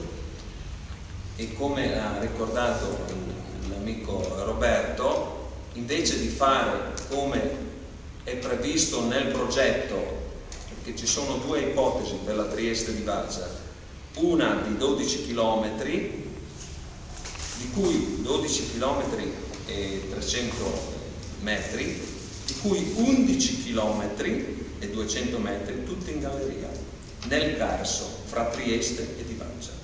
E come ha ricordato l'amico Roberto, invece di fare come è previsto nel progetto, perché ci sono due ipotesi per la Trieste di Vacia, una di dodici chilometri, di cui dodici chilometri e trecento metri, di cui undici chilometri e duecento metri tutti in galleria, nel Carso, fra Trieste e Divača.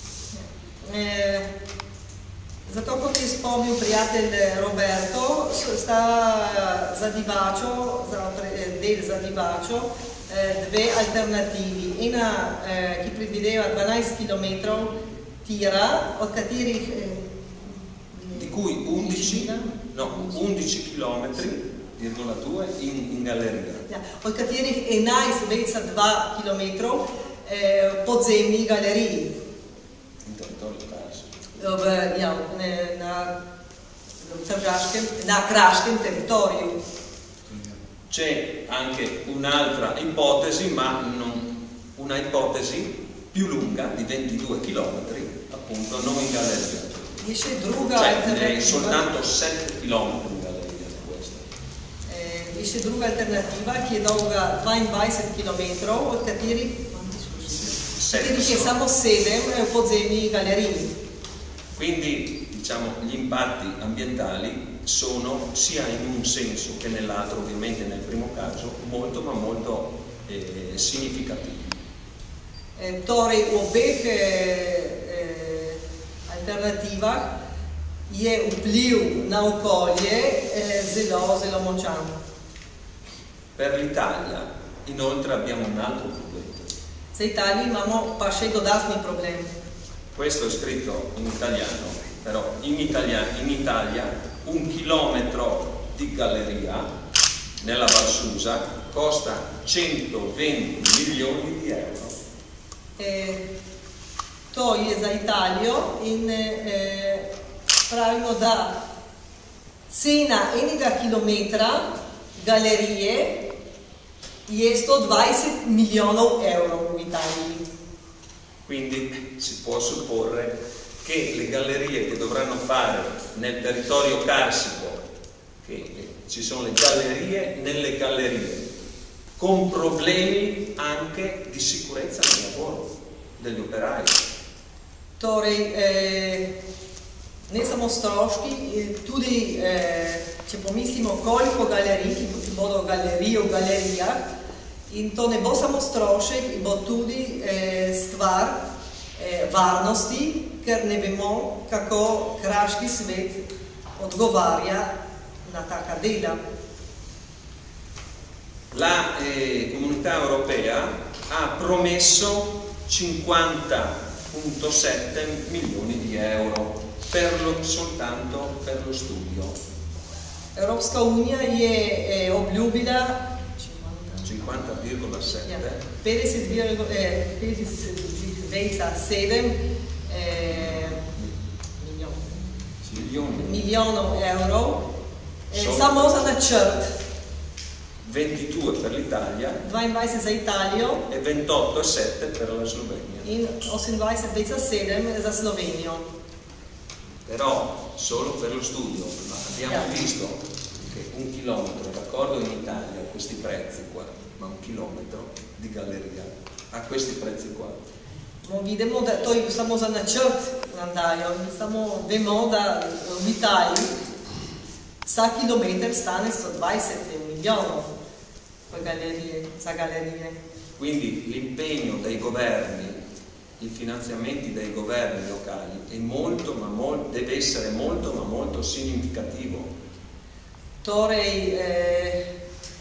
Eh, zato, kot je spomnil prijatelj Roberto, sta za Divačo, za del za Divačo, eh, dve alternativi. Ena, eh, ki predvideva dvanajst kilometrov tira, od katerih eh, di cui undici, no, undici chilometri, virgola due, in, in galleria. Ja, od katerih enajst več za dva kilometrov eh, podzemnih galerij. In territorio Carso. V, ja, ne, na, tržaškem, na kraškem teritoriju. C'è anche un'altra ipotesi, ma non, una ipotesi più lunga di ventidue chilometri, appunto non in galleria. Je še druga Cioè, è alternativa. soltanto sette chilometri in galleria questa. Eh, je še druga alternativa, ki je dolga dvaindvajset kilometrov, od katerih, katerih je samo sedem podzemnih galerij. Quindi, diciamo, gli impatti ambientali sono sia in un senso che nell'altro, ovviamente nel primo caso, molto ma molto eh, significativi. Eh, torej, v obeh eh, eh, alternativah je vpliv na okolje eh, zelo, zelo močan. Per l'Italia, inoltre, abbiamo un altro problema. Za Italijo imamo pa še dodatni problem. Questo è scritto in italiano, però in Italia, in Italia un chilometro di galleria nella Val Susa costa centoventi milioni di euro. Eh, to je za Italijo in eh, pravimo, da cena enega kilometra galerije je sto dvajset milijonov evrov v Italiji. Quindi si può supporre che le gallerie che dovranno fare nel territorio carsico, che ci sono le gallerie nelle gallerie, con problemi anche di sicurezza nel lavoro degli operai. Torej, eh, ne samo stroški, eh, tudi eh, če pomislimo, koliko galerij, ki bodo galerije v galerijah, in to ne bo samo strošek, bo tudi eh, stvar eh, varnosti, ker ne vemo, kako kraški svet odgovarja na taka dela. La eh, Comunità Europea ha promesso cinquanta virgola sette milioni di euro per lo, soltanto per lo studio. Evropska unija je eh, obljubila cinquanta virgola sette petdeset virgola sedem eh, milioni milijonov evrov eh, Solo. samo za načrt. ventidue per l'Italia dvaindvajset za Italijo e ventotto virgola sette per la Slovenia. in osemindvajset virgola sedem za Slovenijo. Però solo per lo studio. Ma abbiamo Yeah. visto che un chilometro, d'accordo in Italia a questi prezzi qua, ma un chilometro di galleria a questi prezzi qua. No, vidimo, da to je samo za načrt nandajo. Samo vemo, da v Italiji vsak kilometer stane sto dvajset milijonov galerije, za galerije. Quindi l'impegno dei governi, i finanziamenti dei governi locali è molto, ma molto, deve essere molto, ma molto significativo. Torej, eh,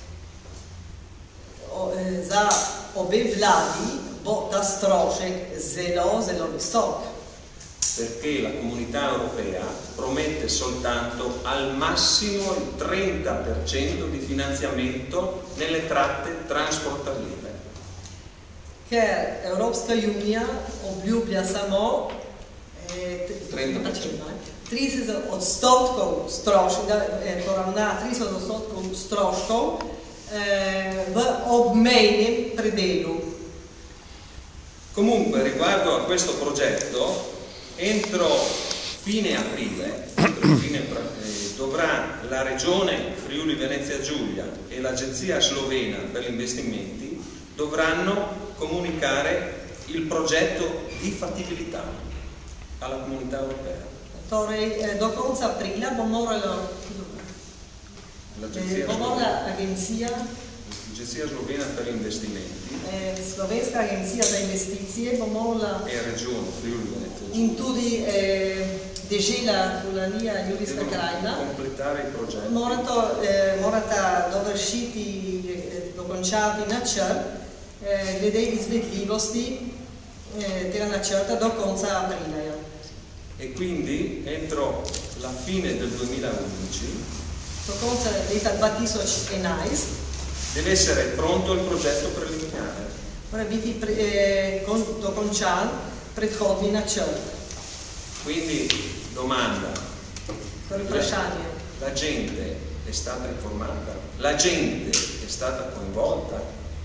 o, eh, za obe vladi bo ta strošek zelo, zelo visok. Perché la Comunità Europea promette soltanto al massimo il trenta per cento di finanziamento nelle tratte transfrontaliere. Ker Evropska unija obljublja samo eh, trideset odstotkov stroškov, da eh, poravna trideset odstotkov stroškov eh, v obmejnem predelu. Comunque, riguardo a questo progetto, entro fine aprile, entro fine, eh, dovrà la Regione Friuli Venezia Giulia e l'Agenzia Slovena per gli investimenti dovranno comunicare il progetto di fattibilità alla Comunità Europea. Torej, eh, do konca aprila bo morala L'Agenzia eh, bo morala Slovena, agencija, l'Agenzia Slovena per gli investimenti eh, Slovenska agencija za investicije bo morala e Regione Friuli Venezia Giulia in tudi eh, dežela Fulanija Julijska devono krajina completare i progetti. morata, eh, morata dovršiti, eh, dokončati načrt eh, glede izvedljivosti eh, tega načrta do konca aprila. E quindi entro la fine del duemilaundici Do konca leta dva tisoč enajst deve essere pronto il progetto preliminare. mora biti pre, eh, con, dokončan predhodni načrt. Quindi domanda, Torej vprašanje. la gente è stata informata? La gente è stata coinvolta?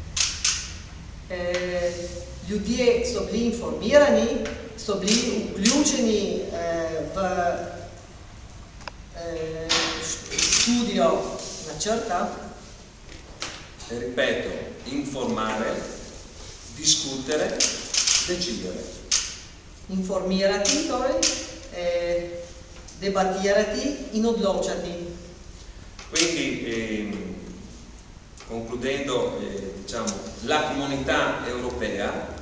Eh, ljudje so bili informirani, so bili vključeni eh, v eh, študijo načrta. E ripeto, informare, discutere, decidere. Informirati, torej, eh, debatirati in odločati. Quindi, ehm, concludendo, eh, diciamo, la Comunità Europea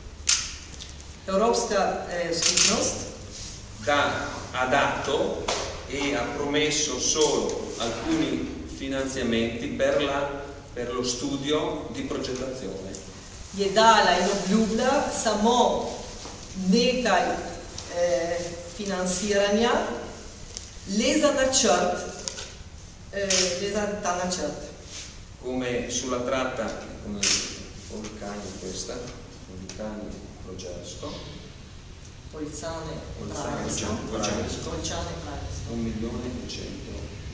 Evropska eh, skupnost da, ha dato e ha promesso solo alcuni finanziamenti per, la, per lo studio di progettazione. je dala in obljubila samo nekaj eh, financiranja le za načrt, eh, le za ta načrt. Come sulla tratta, come Polcani questa, Polcani Progersko, Polzane, Polzane, Pragersko, Progersko, Polzane, Pragersko. un milione e cento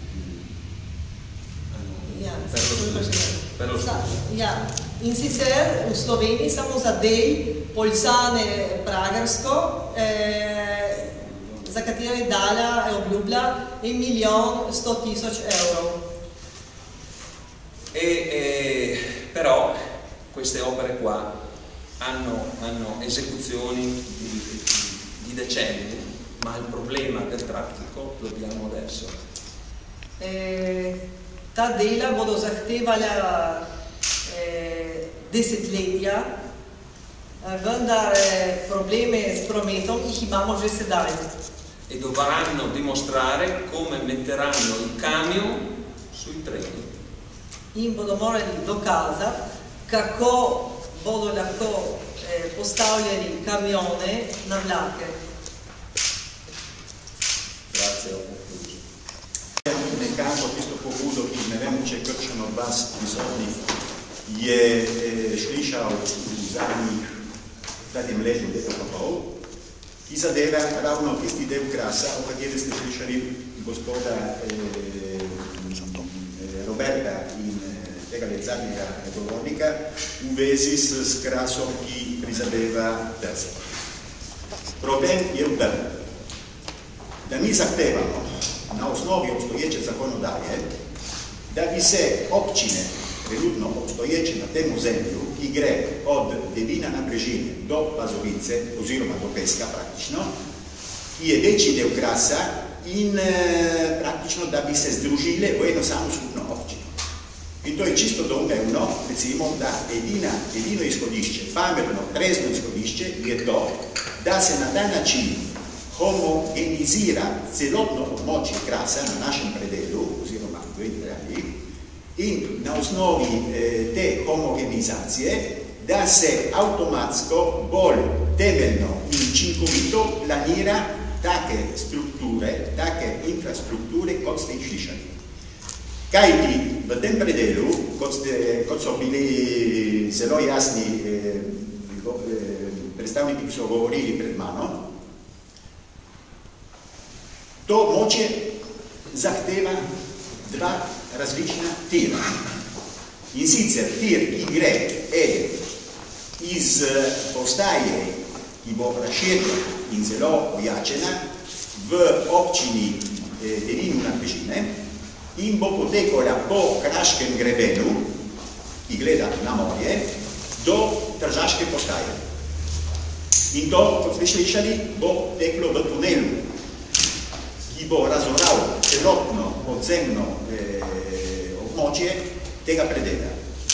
Ja, per lo studio. Per lo Sa- studio. ja. In sicer v Sloveniji samo za del Polzane Pragersko, eh, za katere je dala, je obljubila en milijon sto tisoč evrov. E, eh, però queste opere qua hanno, hanno esecuzioni di, di, di decenni, ma il problema del traffico lo abbiamo adesso. Eh, ta dela bodo zahtevala eh, desetletja, vendar eh, probleme s prometom jih imamo že sedaj. E dovranno dimostrare come metteranno i camion sui treni. In bodo morali dokazati kako bodo lahko eh, postavljali kamione na vlake. Grazie, ho concluso. Nekako tisto pobudo, ki ne vem, če kakšen od vas prisotnih je eh, slišal v zadnjih tatim letu leto pa pol, ki zadeva ravno tisti del Krasa, o kateri ste slišali gospoda eh, Roberta in eh, tega zadnjega govornika v vezi s, s Krasom, ki prizadeva Trst. Problem je v tem, da mi zahtevamo na osnovi obstoječe zakonodaje, da bi se občine, trenutno obstoječe na tem ozemlju, ki gre od Devina na Brežine do Pazovice, oziroma do Peska praktično, ki je večji del Krasa in e, praktično, da bi se združile v eno samo skupno občino. In to je čisto doumevno, recimo, da edina, edino izhodišče, pametno, trezno izhodišče je to, da se na ta način homogenizira celotno območje Krasa na našem predelu, oziroma v Italiji, in na osnovi eh, te homogenizacije, da se avtomatsko bolj temeljno in učinkovito planira take strukture, take infrastrukture, kot ste jih slišali. Kajti v tem predelu, kot, ste, kot so bili zelo jasni eh, predstavniki, ki so govorili pred mano, to območje zahteva dva različna tira. In sicer tir, ki gre eden iz postaje, ki bo razširjena in zelo ojačena v občini Devin na Brežine in bo potekala po Kraškem grebenu, ki gleda na morje, do Tržaške postaje. In to, kot ste slišali, bo teklo v tunelu, ki bo razoral celotno podzemno eh, območje tega predela.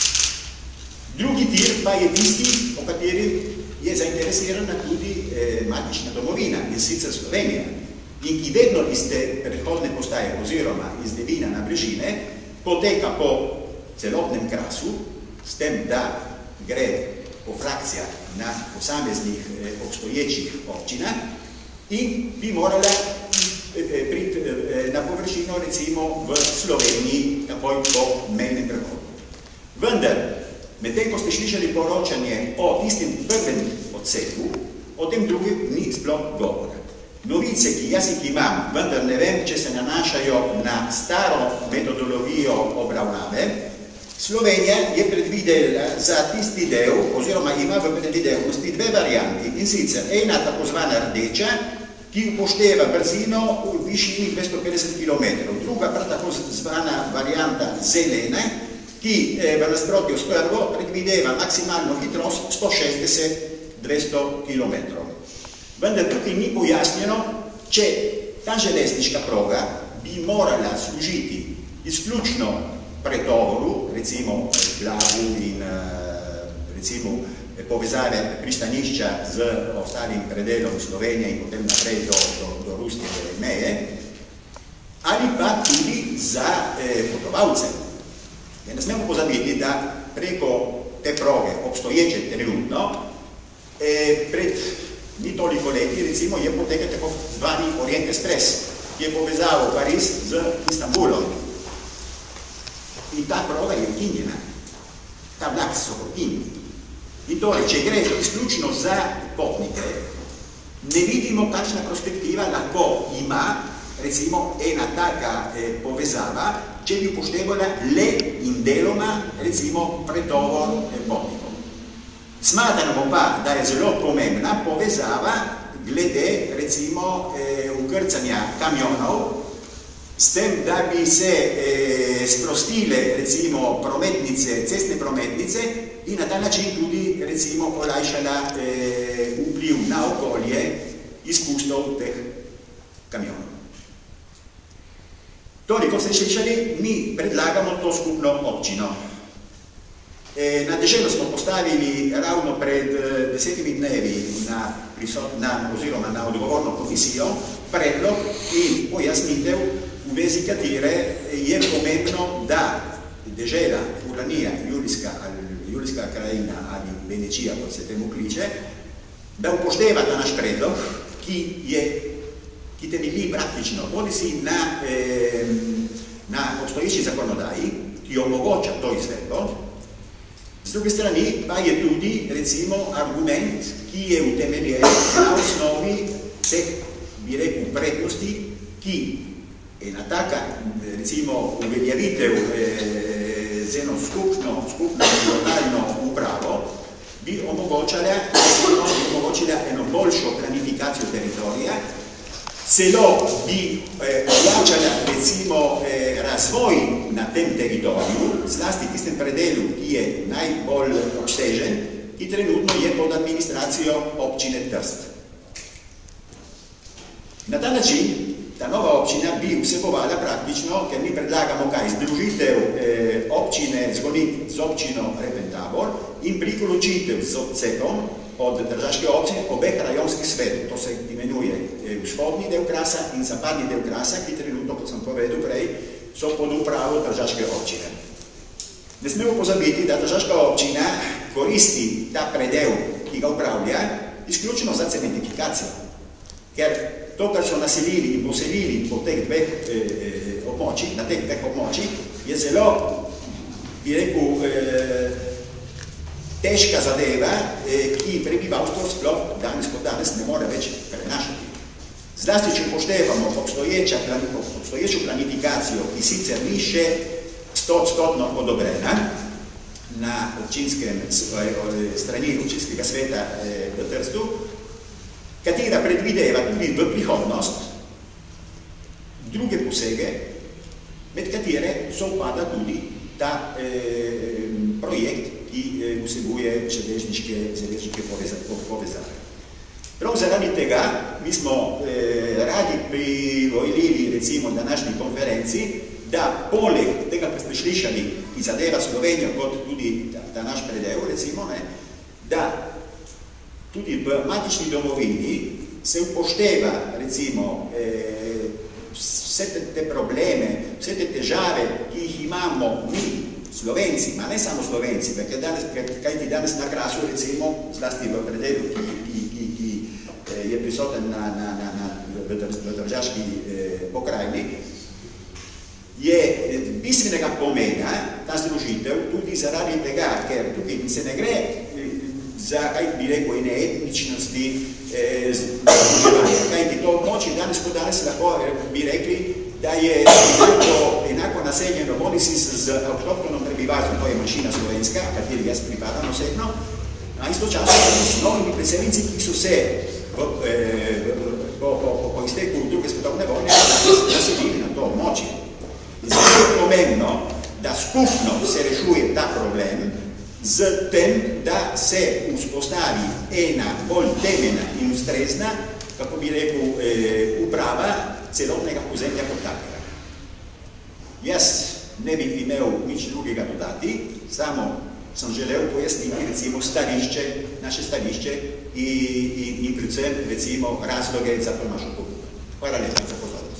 Drugi tir pa je tisti, o kateri je zainteresirana tudi eh, matična domovina, in sicer Slovenija, in ki vedno iz te prehodne postaje oziroma iz Devina na Brežine poteka po celotnem Krasu, s tem, da gre po frakcijah na posameznih eh, obstoječih občinah in bi morala priti na površino recimo v Sloveniji takoj po mejnem prehodu. Vendar, medtem ko ste slišali poročanje o tistem prvem odseku, o tem drugem ni sploh govora. Novice, ki jaz jih imam, vendar ne vem, če se nanašajo na staro metodologijo obravnave, Slovenija je predvidela za tisti del, oziroma ima v predvidevosti dve varianti, in sicer ena tako zvana rdeča, ki upošteva brzino v višini dvesto petdeset kilometrov. Druga prav tako zvana varianta zelene, ki v nasprotju s prvo predvideva maksimalno hitrost sto šestdeset do dvesto kilometrov. Vendar tukaj ni pojasnjeno, če ta železniška proga bi morala služiti izključno pretovoru, recimo blagu in recimo povezave pristanišča z ostalim predelom Slovenije in potem naprej do, do, do ruske meje, ali pa tudi za eh, potovalce. Ja, ne smemo pozabiti, da preko te proge obstoječe trenutno eh, pred ni toliko leti, recimo, je potekal tako zvani Orient Express, ki je povezal Pariz z Istanbulom. In ta proga je ukinjena. Ta vlak so ukinjeni. In torej, če gre izključno za potnike, ne vidimo, kakšna perspektiva lahko ima, recimo, ena taka eh, povezava, če bi upoštevala le in deloma, recimo, pretovor eh, potnikov. Smatramo pa, da je zelo pomembna povezava glede, recimo, eh, ukrcanja kamionov s tem, da bi se eh, sprostile recimo prometnice, cestne prometnice in na ta način tudi recimo olajšala eh, vpliv na okolje izpustov teh kamionov. Torej, kot ste slišali, mi predlagamo to skupno občino. E, na deželo smo postavili ravno pred desetimi dnevi na, na, oziroma na odgovorno komisijo predlog in pojasnitev, v vezi katere je pomembno, da dežela, Furlanija, Julijska, Julijska krajina ali Benečija, kot se temu kliče, da upošteva ta naš predlog, ki je ki temelji praktično, bodi si na, eh, na obstoječi zakonodaji, ki omogoča to izvedbo. Z druge strani pa je tudi, recimo, argument, ki je utemeljen na osnovi teh, bi rekel, prednosti, ki ena taka, recimo, uveljavitev eh, z eno skupno, skupno lokalno upravo bi omogočala, omogočila eno boljšo planifikacijo teritorija, celo bi ojačala eh, recimo eh, razvoj na tem teritoriju, zlasti tistem predelu, ki je najbolj obsežen, ki trenutno je pod administracijo občine Trst. Na ta način ta nova občina bi vsebovala praktično, ker mi predlagamo kaj, združitev eh, občine Zgonit z občino Repentabor in prikoločitev z odcekom od državske občine obeh rajonskih svetov. To se imenuje vzhodni del Krasa in zapadni del Krasa, ki trenutno, kot sem povedal prej, so pod upravo državske občine. Ne smemo pozabiti, da državska občina koristi ta predel, ki ga upravlja, izključno za cementifikacijo. Ker to, kar so naselili in poselili po teh dveh eh, območjih, na teh dveh območjih, je zelo, bi rekel, eh, težka zadeva, eh, ki prebivalstvo sploh danes kot danes ne more več prenašati. Zlasti, če poštevamo obstoječo planifikacijo, ki sicer ni še stotstotno odobrena na občinskem strani občinskega sveta eh, v Trstu, katera predvideva tudi v prihodnost druge posege, med katere sovpada tudi ta eh, projekt, ki eh, vsebuje železniške povezave. Prav zaradi tega mi smo eh, radi privolili recimo današnji konferenci, da poleg tega, kar ste slišali, ki zadeva Slovenijo kot tudi ta, ta naš predel, recimo, ne, da tudi v matični domovini se upošteva, recimo, eh, vse te, te probleme, vse te težave, ki jih imamo mi, Slovenci, ma ne samo Slovenci, ker danes, kaj ti danes na Krasu, recimo, zlasti v predelu, ki, ki, ki, ki eh, je prisoten na, na, na, na, v, v državski eh, pokrajini, je bistvenega pomena ta združitev tudi zaradi tega, ker tukaj se ne gre za, kaj bi rekel, ene etničnosti eh, združevanja. Kaj ti to območje danes po danes lahko eh, bi rekli, da je enako, enako naseljeno, bodi si z avtohtonom prebivalstvom, to je manjšina slovenska, kateri jaz pripadam osebno, a istočasno s novimi preseljenci, ki so se po, eh, po, po, po, po izteku druge svetovne vojne naselili na to območje. In zato je pomembno, da skupno se rešuje ta problem z tem, da se vzpostavi ena bolj temeljna in ustrezna, kako bi rekel, eh, uprava celotnega ozemlja kot takega. Jaz ne bi imel nič drugega dodati, samo sem želel pojasniti recimo stališče, naše stališče in, in, in predvsem recimo razloge za to našo pobudo. Hvala lepa za pozornost.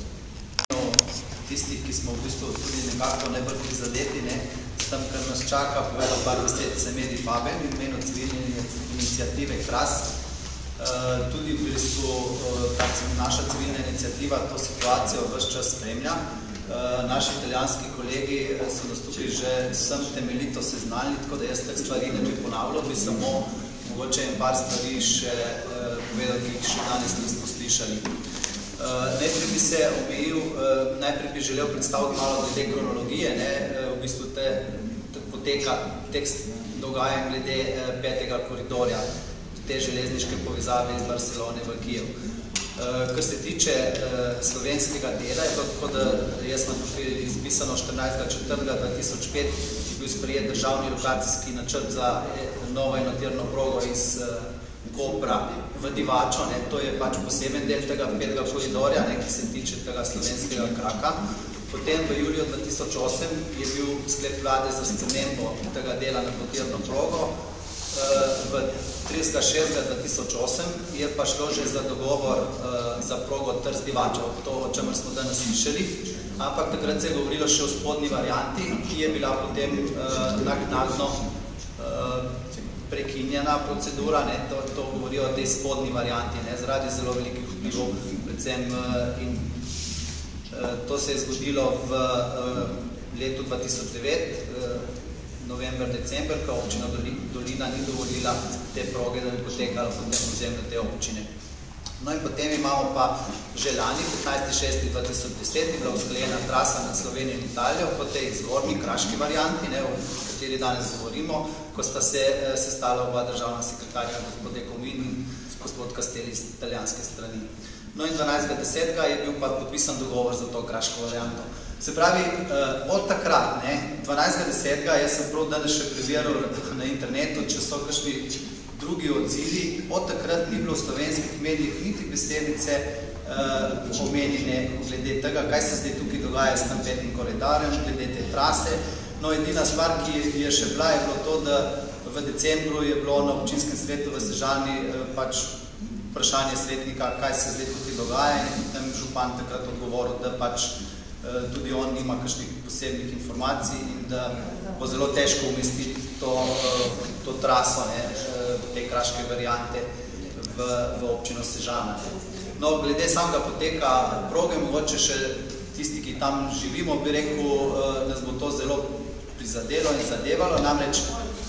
Tisti, ki smo v bistvu tudi nekako najbolj prizadeti, ne, s tem, kar nas čaka, povedal par besed se Medi Faben in imenu civilne iniciative Kras. Uh, tudi v bistvu uh, naša civilna iniciativa to situacijo vse čas spremlja. Uh, naši italijanski kolegi so nas tukaj že sem temeljito seznali, tako da jaz teh stvari ne bi ponavljal, bi samo mogoče en par stvari še uh, povedal, ki jih še danes nismo slišali. Uh, najprej bi se omejil, uh, najprej bi želel predstaviti malo glede kronologije, ne, uh, v bistvu te, te poteka tekst dogajanj glede uh, petega koridorja, te železniške povezave iz Barcelone v Kijev. Kar se tiče slovenskega dela, je tako, da jaz imam tukaj izpisano štirinajstega četrtega dva tisoč pet, ki je bil sprejet državni lokacijski načrt za novo enotirno progo iz Kopra v Divačo. To je pač poseben del tega petega koridorja, ki se tiče tega slovenskega kraka. Potem v juliju dva tisoč osem je bil sklep vlade za spremembo tega dela na enotirno progo. V tridesetega šestega dva tisoč osem je pa šlo že za dogovor za progo Trst-Divača, to, o čemer smo danes slišali, ampak takrat se je govorilo še o spodnji varianti, ki je bila potem naknadno prekinjena procedura, to, to govori o tej spodnji varianti, ne, zaradi zelo velikih vplivov, predvsem in to se je zgodilo v letu dva tisoč devet, november, december, ko občina Dolina ni dovolila te proge, da bi potekala potem ozemlje te občine. No in potem imamo pa že lani, petnajstega šestega dva tisoč deset, je bila usklajena trasa na Slovenijo in Italijo po tej zgornji kraški varianti, ne, o kateri danes govorimo, ko sta se sestala oba državna sekretarja, gospod Ekomin in gospod Kasteli iz italijanske strani. No in dvanajstega desetega je bil pa podpisan dogovor za to kraško varianto. Se pravi, od takrat, dvanajstega desetega, jaz sem prav danes še preveril na internetu, če so kakšni drugi odzivi, od takrat ni bilo v slovenskih medijih niti besedice omenjene glede tega, kaj se zdaj tukaj dogaja s tem petnim koridorjem, glede te trase. No, edina stvar, ki je še bila, je bilo to, da v decembru je bilo na občinskem svetu v Sežani pač vprašanje svetnika, kaj se zdaj tukaj dogaja, in potem župan takrat odgovoril, da pač tudi on nima kakšnih posebnih informacij in da bo zelo težko umestiti to, to traso, ne, te kraške variante v, v občino Sežana. No, glede samega poteka proge, mogoče še tisti, ki tam živimo, bi rekel, nas bo to zelo prizadelo in zadevalo, namreč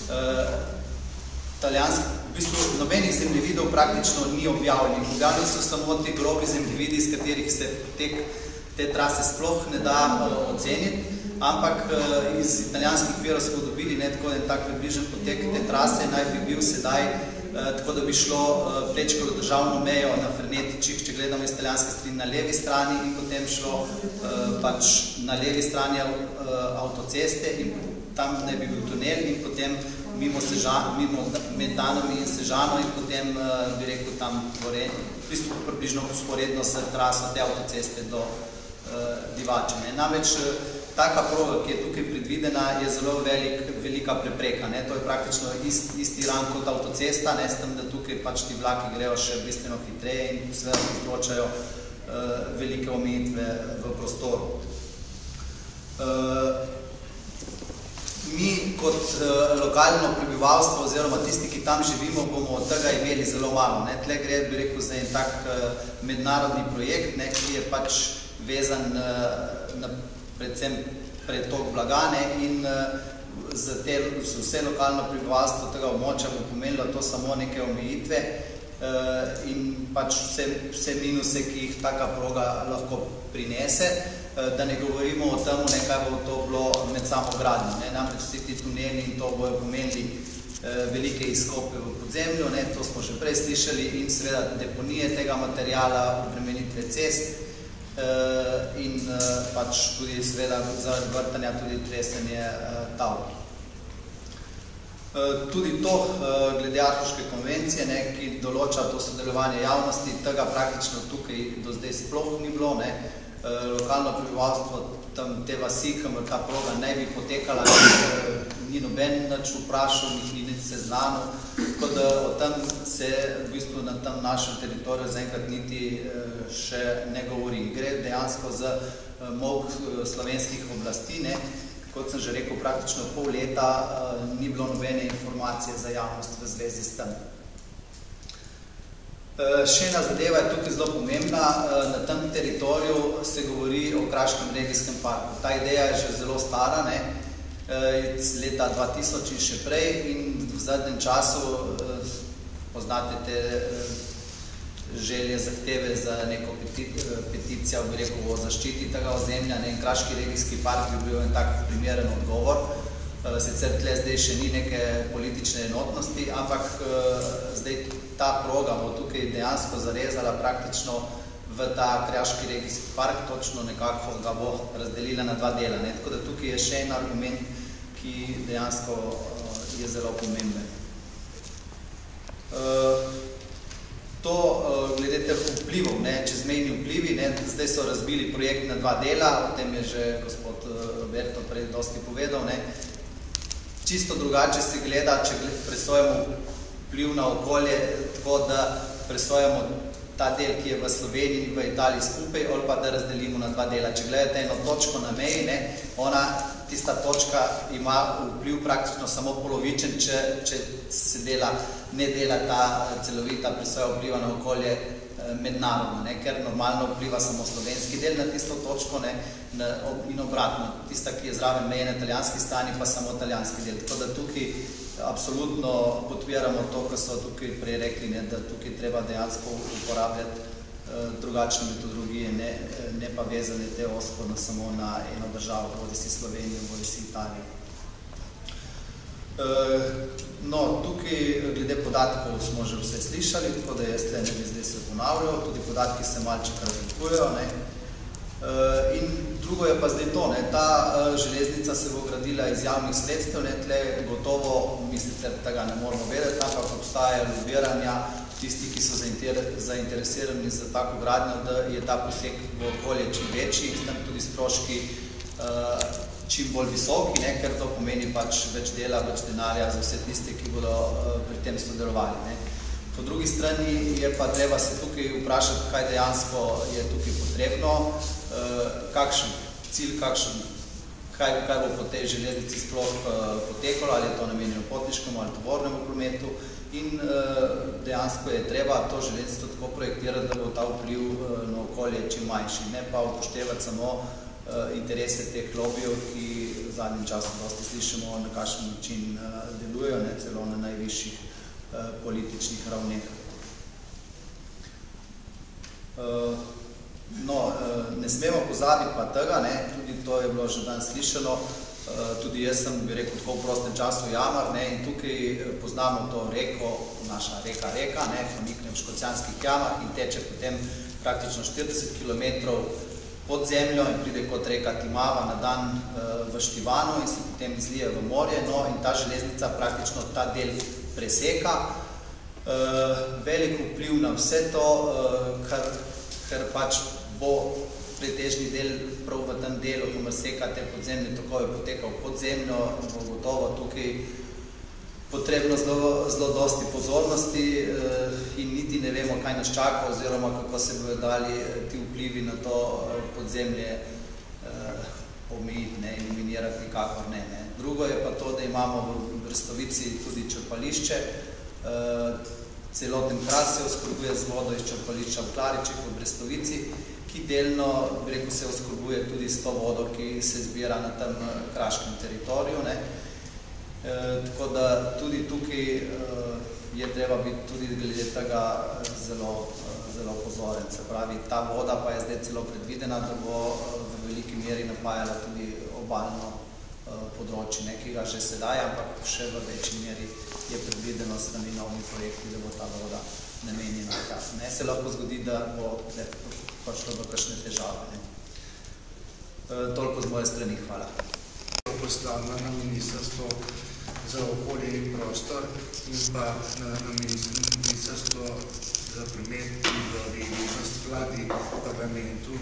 italijanski, v bistvu nobenih zemljevidov praktično ni objavljenih. Objavljeni so samo te grobi zemljevidi, iz katerih se tek te trase sploh ne da oceniti, ampak iz italijanskih virov smo dobili ne, tako en tak približen potek te trase, naj bi bil sedaj, tako da bi šlo prečkalo državno mejo na Fernetičih, če gledamo iz italijanske strani na levi strani in potem šlo pač na levi strani avtoceste in tam ne bi bil tunel in potem mimo, Sežan, mimo med Danami in Sežano in potem bi rekel tam v bistvu približno usporedno s traso te avtoceste do Divače. Namreč taka proga, ki je tukaj predvidena, je zelo velik, velika prepreka. Ne? To je praktično ist, isti rang kot avtocesta, ne? S tem, da tukaj pač ti vlaki grejo še bistveno hitreje in seveda povzročajo uh, velike omejitve v prostoru. Uh, mi kot uh, lokalno prebivalstvo oziroma tisti, ki tam živimo, bomo od tega imeli zelo malo. Ne? Tle gre, bi rekel, za en tak uh, mednarodni projekt, ne? Ki je pač vezan na predvsem pretok blagane in za, te, za vse lokalno prebivalstvo tega območja bo pomenilo to samo neke omejitve in pač vse, vse minuse, ki jih taka proga lahko prinese, da ne govorimo o tem, kaj bo to bilo med samo gradnjo. Namreč vsi ti tuneli in to bojo pomenili velike izkope v podzemlju, ne, to smo že prej slišali, in seveda deponije tega materijala, obremenitve cest, in pač tudi seveda zaradi vrtanja tudi tresenje tal. Tudi to glede Aarhuške konvencije, ne, ki določa to sodelovanje javnosti, tega praktično tukaj do zdaj sploh ni bilo. Ne. Lokalno prebivalstvo tam te vasi, kamor ta proga ne bi potekala, ni noben nič vprašal, ni nič seznanil, tako da o tem se v bistvu na tem našem teritoriju zaenkrat niti še ne govori. Gre dejansko za molk slovenskih oblasti, ne. Kot sem že rekel, praktično pol leta ni bilo nobene informacije za javnost v zvezi s tem. Še ena zadeva je tukaj zelo pomembna. Na tem teritoriju se govori o Kraškem regijskem parku. Ta ideja je že zelo stara, ne, iz leta dva tisoč in še prej, in v zadnjem času poznate te želje, zahteve za neko peticijo, bi rekel, o zaščiti tega ozemlja, ne, in Kraški regijski park bi bil en tak primeren odgovor. Sicer tle zdaj še ni neke politične enotnosti, ampak zdaj ta proga bo tukaj dejansko zarezala praktično v ta Kraški regijski park, točno nekako ga bo razdelila na dva dela. Ne? Tako da tukaj je še en argument, ki dejansko uh, je zelo pomemben. Uh, to uh, glede teh vplivov, ne, čezmejni vplivi, ne, zdaj so razbili projekt na dva dela, o tem je že gospod uh, Berto prej dosti povedal. Ne. Čisto drugače se gleda, če presojamo vpliv na okolje, tako da presojamo ta del, ki je v Sloveniji in v Italiji skupaj, ali pa da razdelimo na dva dela. Če gledate eno točko na meji, ne, ona, tista točka ima vpliv praktično samo polovičen, če, če se dela, ne dela ta celovita presoja vpliva na okolje mednarodno, ne, ker normalno vpliva samo slovenski del na tisto točko, ne, na, in obratno. Tista, ki je zraven meje na italijanski strani, pa samo italijanski del. Tako da tukaj absolutno podpiramo to, kar so tukaj prej rekli, ne, da tukaj treba dejansko uporabljati uh, drugačne metodologije, ne, ne pa vezane te osko na samo na eno državo, bodi si Slovenijo, bodi si Italijo. Uh, no, tukaj glede podatkov smo že vse slišali, tako da jaz tle ne bi zdaj se ponavljal, tudi podatki se malček razlikujejo, ne. Uh, in drugo je pa zdaj to, ne, ta uh, železnica se bo gradila iz javnih sredstev, ne, tle gotovo, mi sicer tega ne moramo vedeti, ampak obstajajo lobiranja, tisti, ki so zainteresirani za tako gradnjo, da je ta poseg v okolje čim večji in tam tudi stroški uh, čim bolj visoki, ne, ker to pomeni pač več dela, več denarja za vse tiste, ki bodo uh, pri tem sodelovali. Ne. Po drugi strani je pa treba se tukaj vprašati, kaj dejansko je tukaj potrebno, kakšen cilj, kakšen, kaj, kaj bo po tej železnici sploh potekalo, ali je to namenjeno potniškemu ali tovornemu prometu in dejansko je treba to železnico tako projektirati, da bo ta vpliv na okolje čim manjši, ne pa upoštevati samo interese teh lobijev, ki v zadnjem času dosti slišimo, na kakšen način delujejo, ne, celo na najvišjih političnih ravneh. No, ne smemo pozabiti pa tega, ne, tudi to je bilo že danes slišano, tudi jaz sem, bi rekel, tako v prostem času jamar, ne, in tukaj poznamo to reko, naša reka reka, ne, ponikne v Škocjanskih jamah in teče potem praktično štirideset kilometrov pod zemljo in pride kot reka Timava na dan v Štivano in se potem izlije v morje, no, in ta železnica praktično ta del preseka. Uh, velik vpliv na vse to, uh, kar, kar pač bo pretežni del prav v tem delu, ko seka te podzemne tokove potekal pod zemljo, bo gotovo tukaj potrebno zelo, zelo dosti pozornosti uh, in niti ne vemo, kaj nas čaka oziroma kako se bodo dali ti vplivi na to podzemlje uh, omejiti, ne, eliminirati nikakor ne, ne. Drugo je pa to, da imamo v Brestovici tudi črpališče. Celoten Kras se oskrbuje z vodo iz črpališča v Klaričih v Brestovici, ki delno, bi rekel, se oskrbuje tudi s to vodo, ki se zbira na tem kraškem teritoriju. Ne. Tako da tudi tukaj je treba biti tudi glede tega zelo, zelo pozoren. Se pravi, ta voda pa je zdaj celo predvidena, da bo v veliki meri napajala tudi obalno področje, ne, ki ga že sedaj, ampak še v večji meri je predvideno s temi novimi projekti, da bo ta voda namenjena. Ne, se lahko zgodi, da bo prišlo do kakšne težave. Ne. E, toliko z moje strani, hvala. Poslana na Ministrstvo za okolje in prostor in pa na, na Ministrstvo za promet in v regijnost vladi parlamentu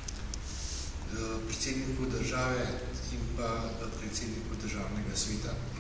predsedniku države in pa predsedniku državnega sveta.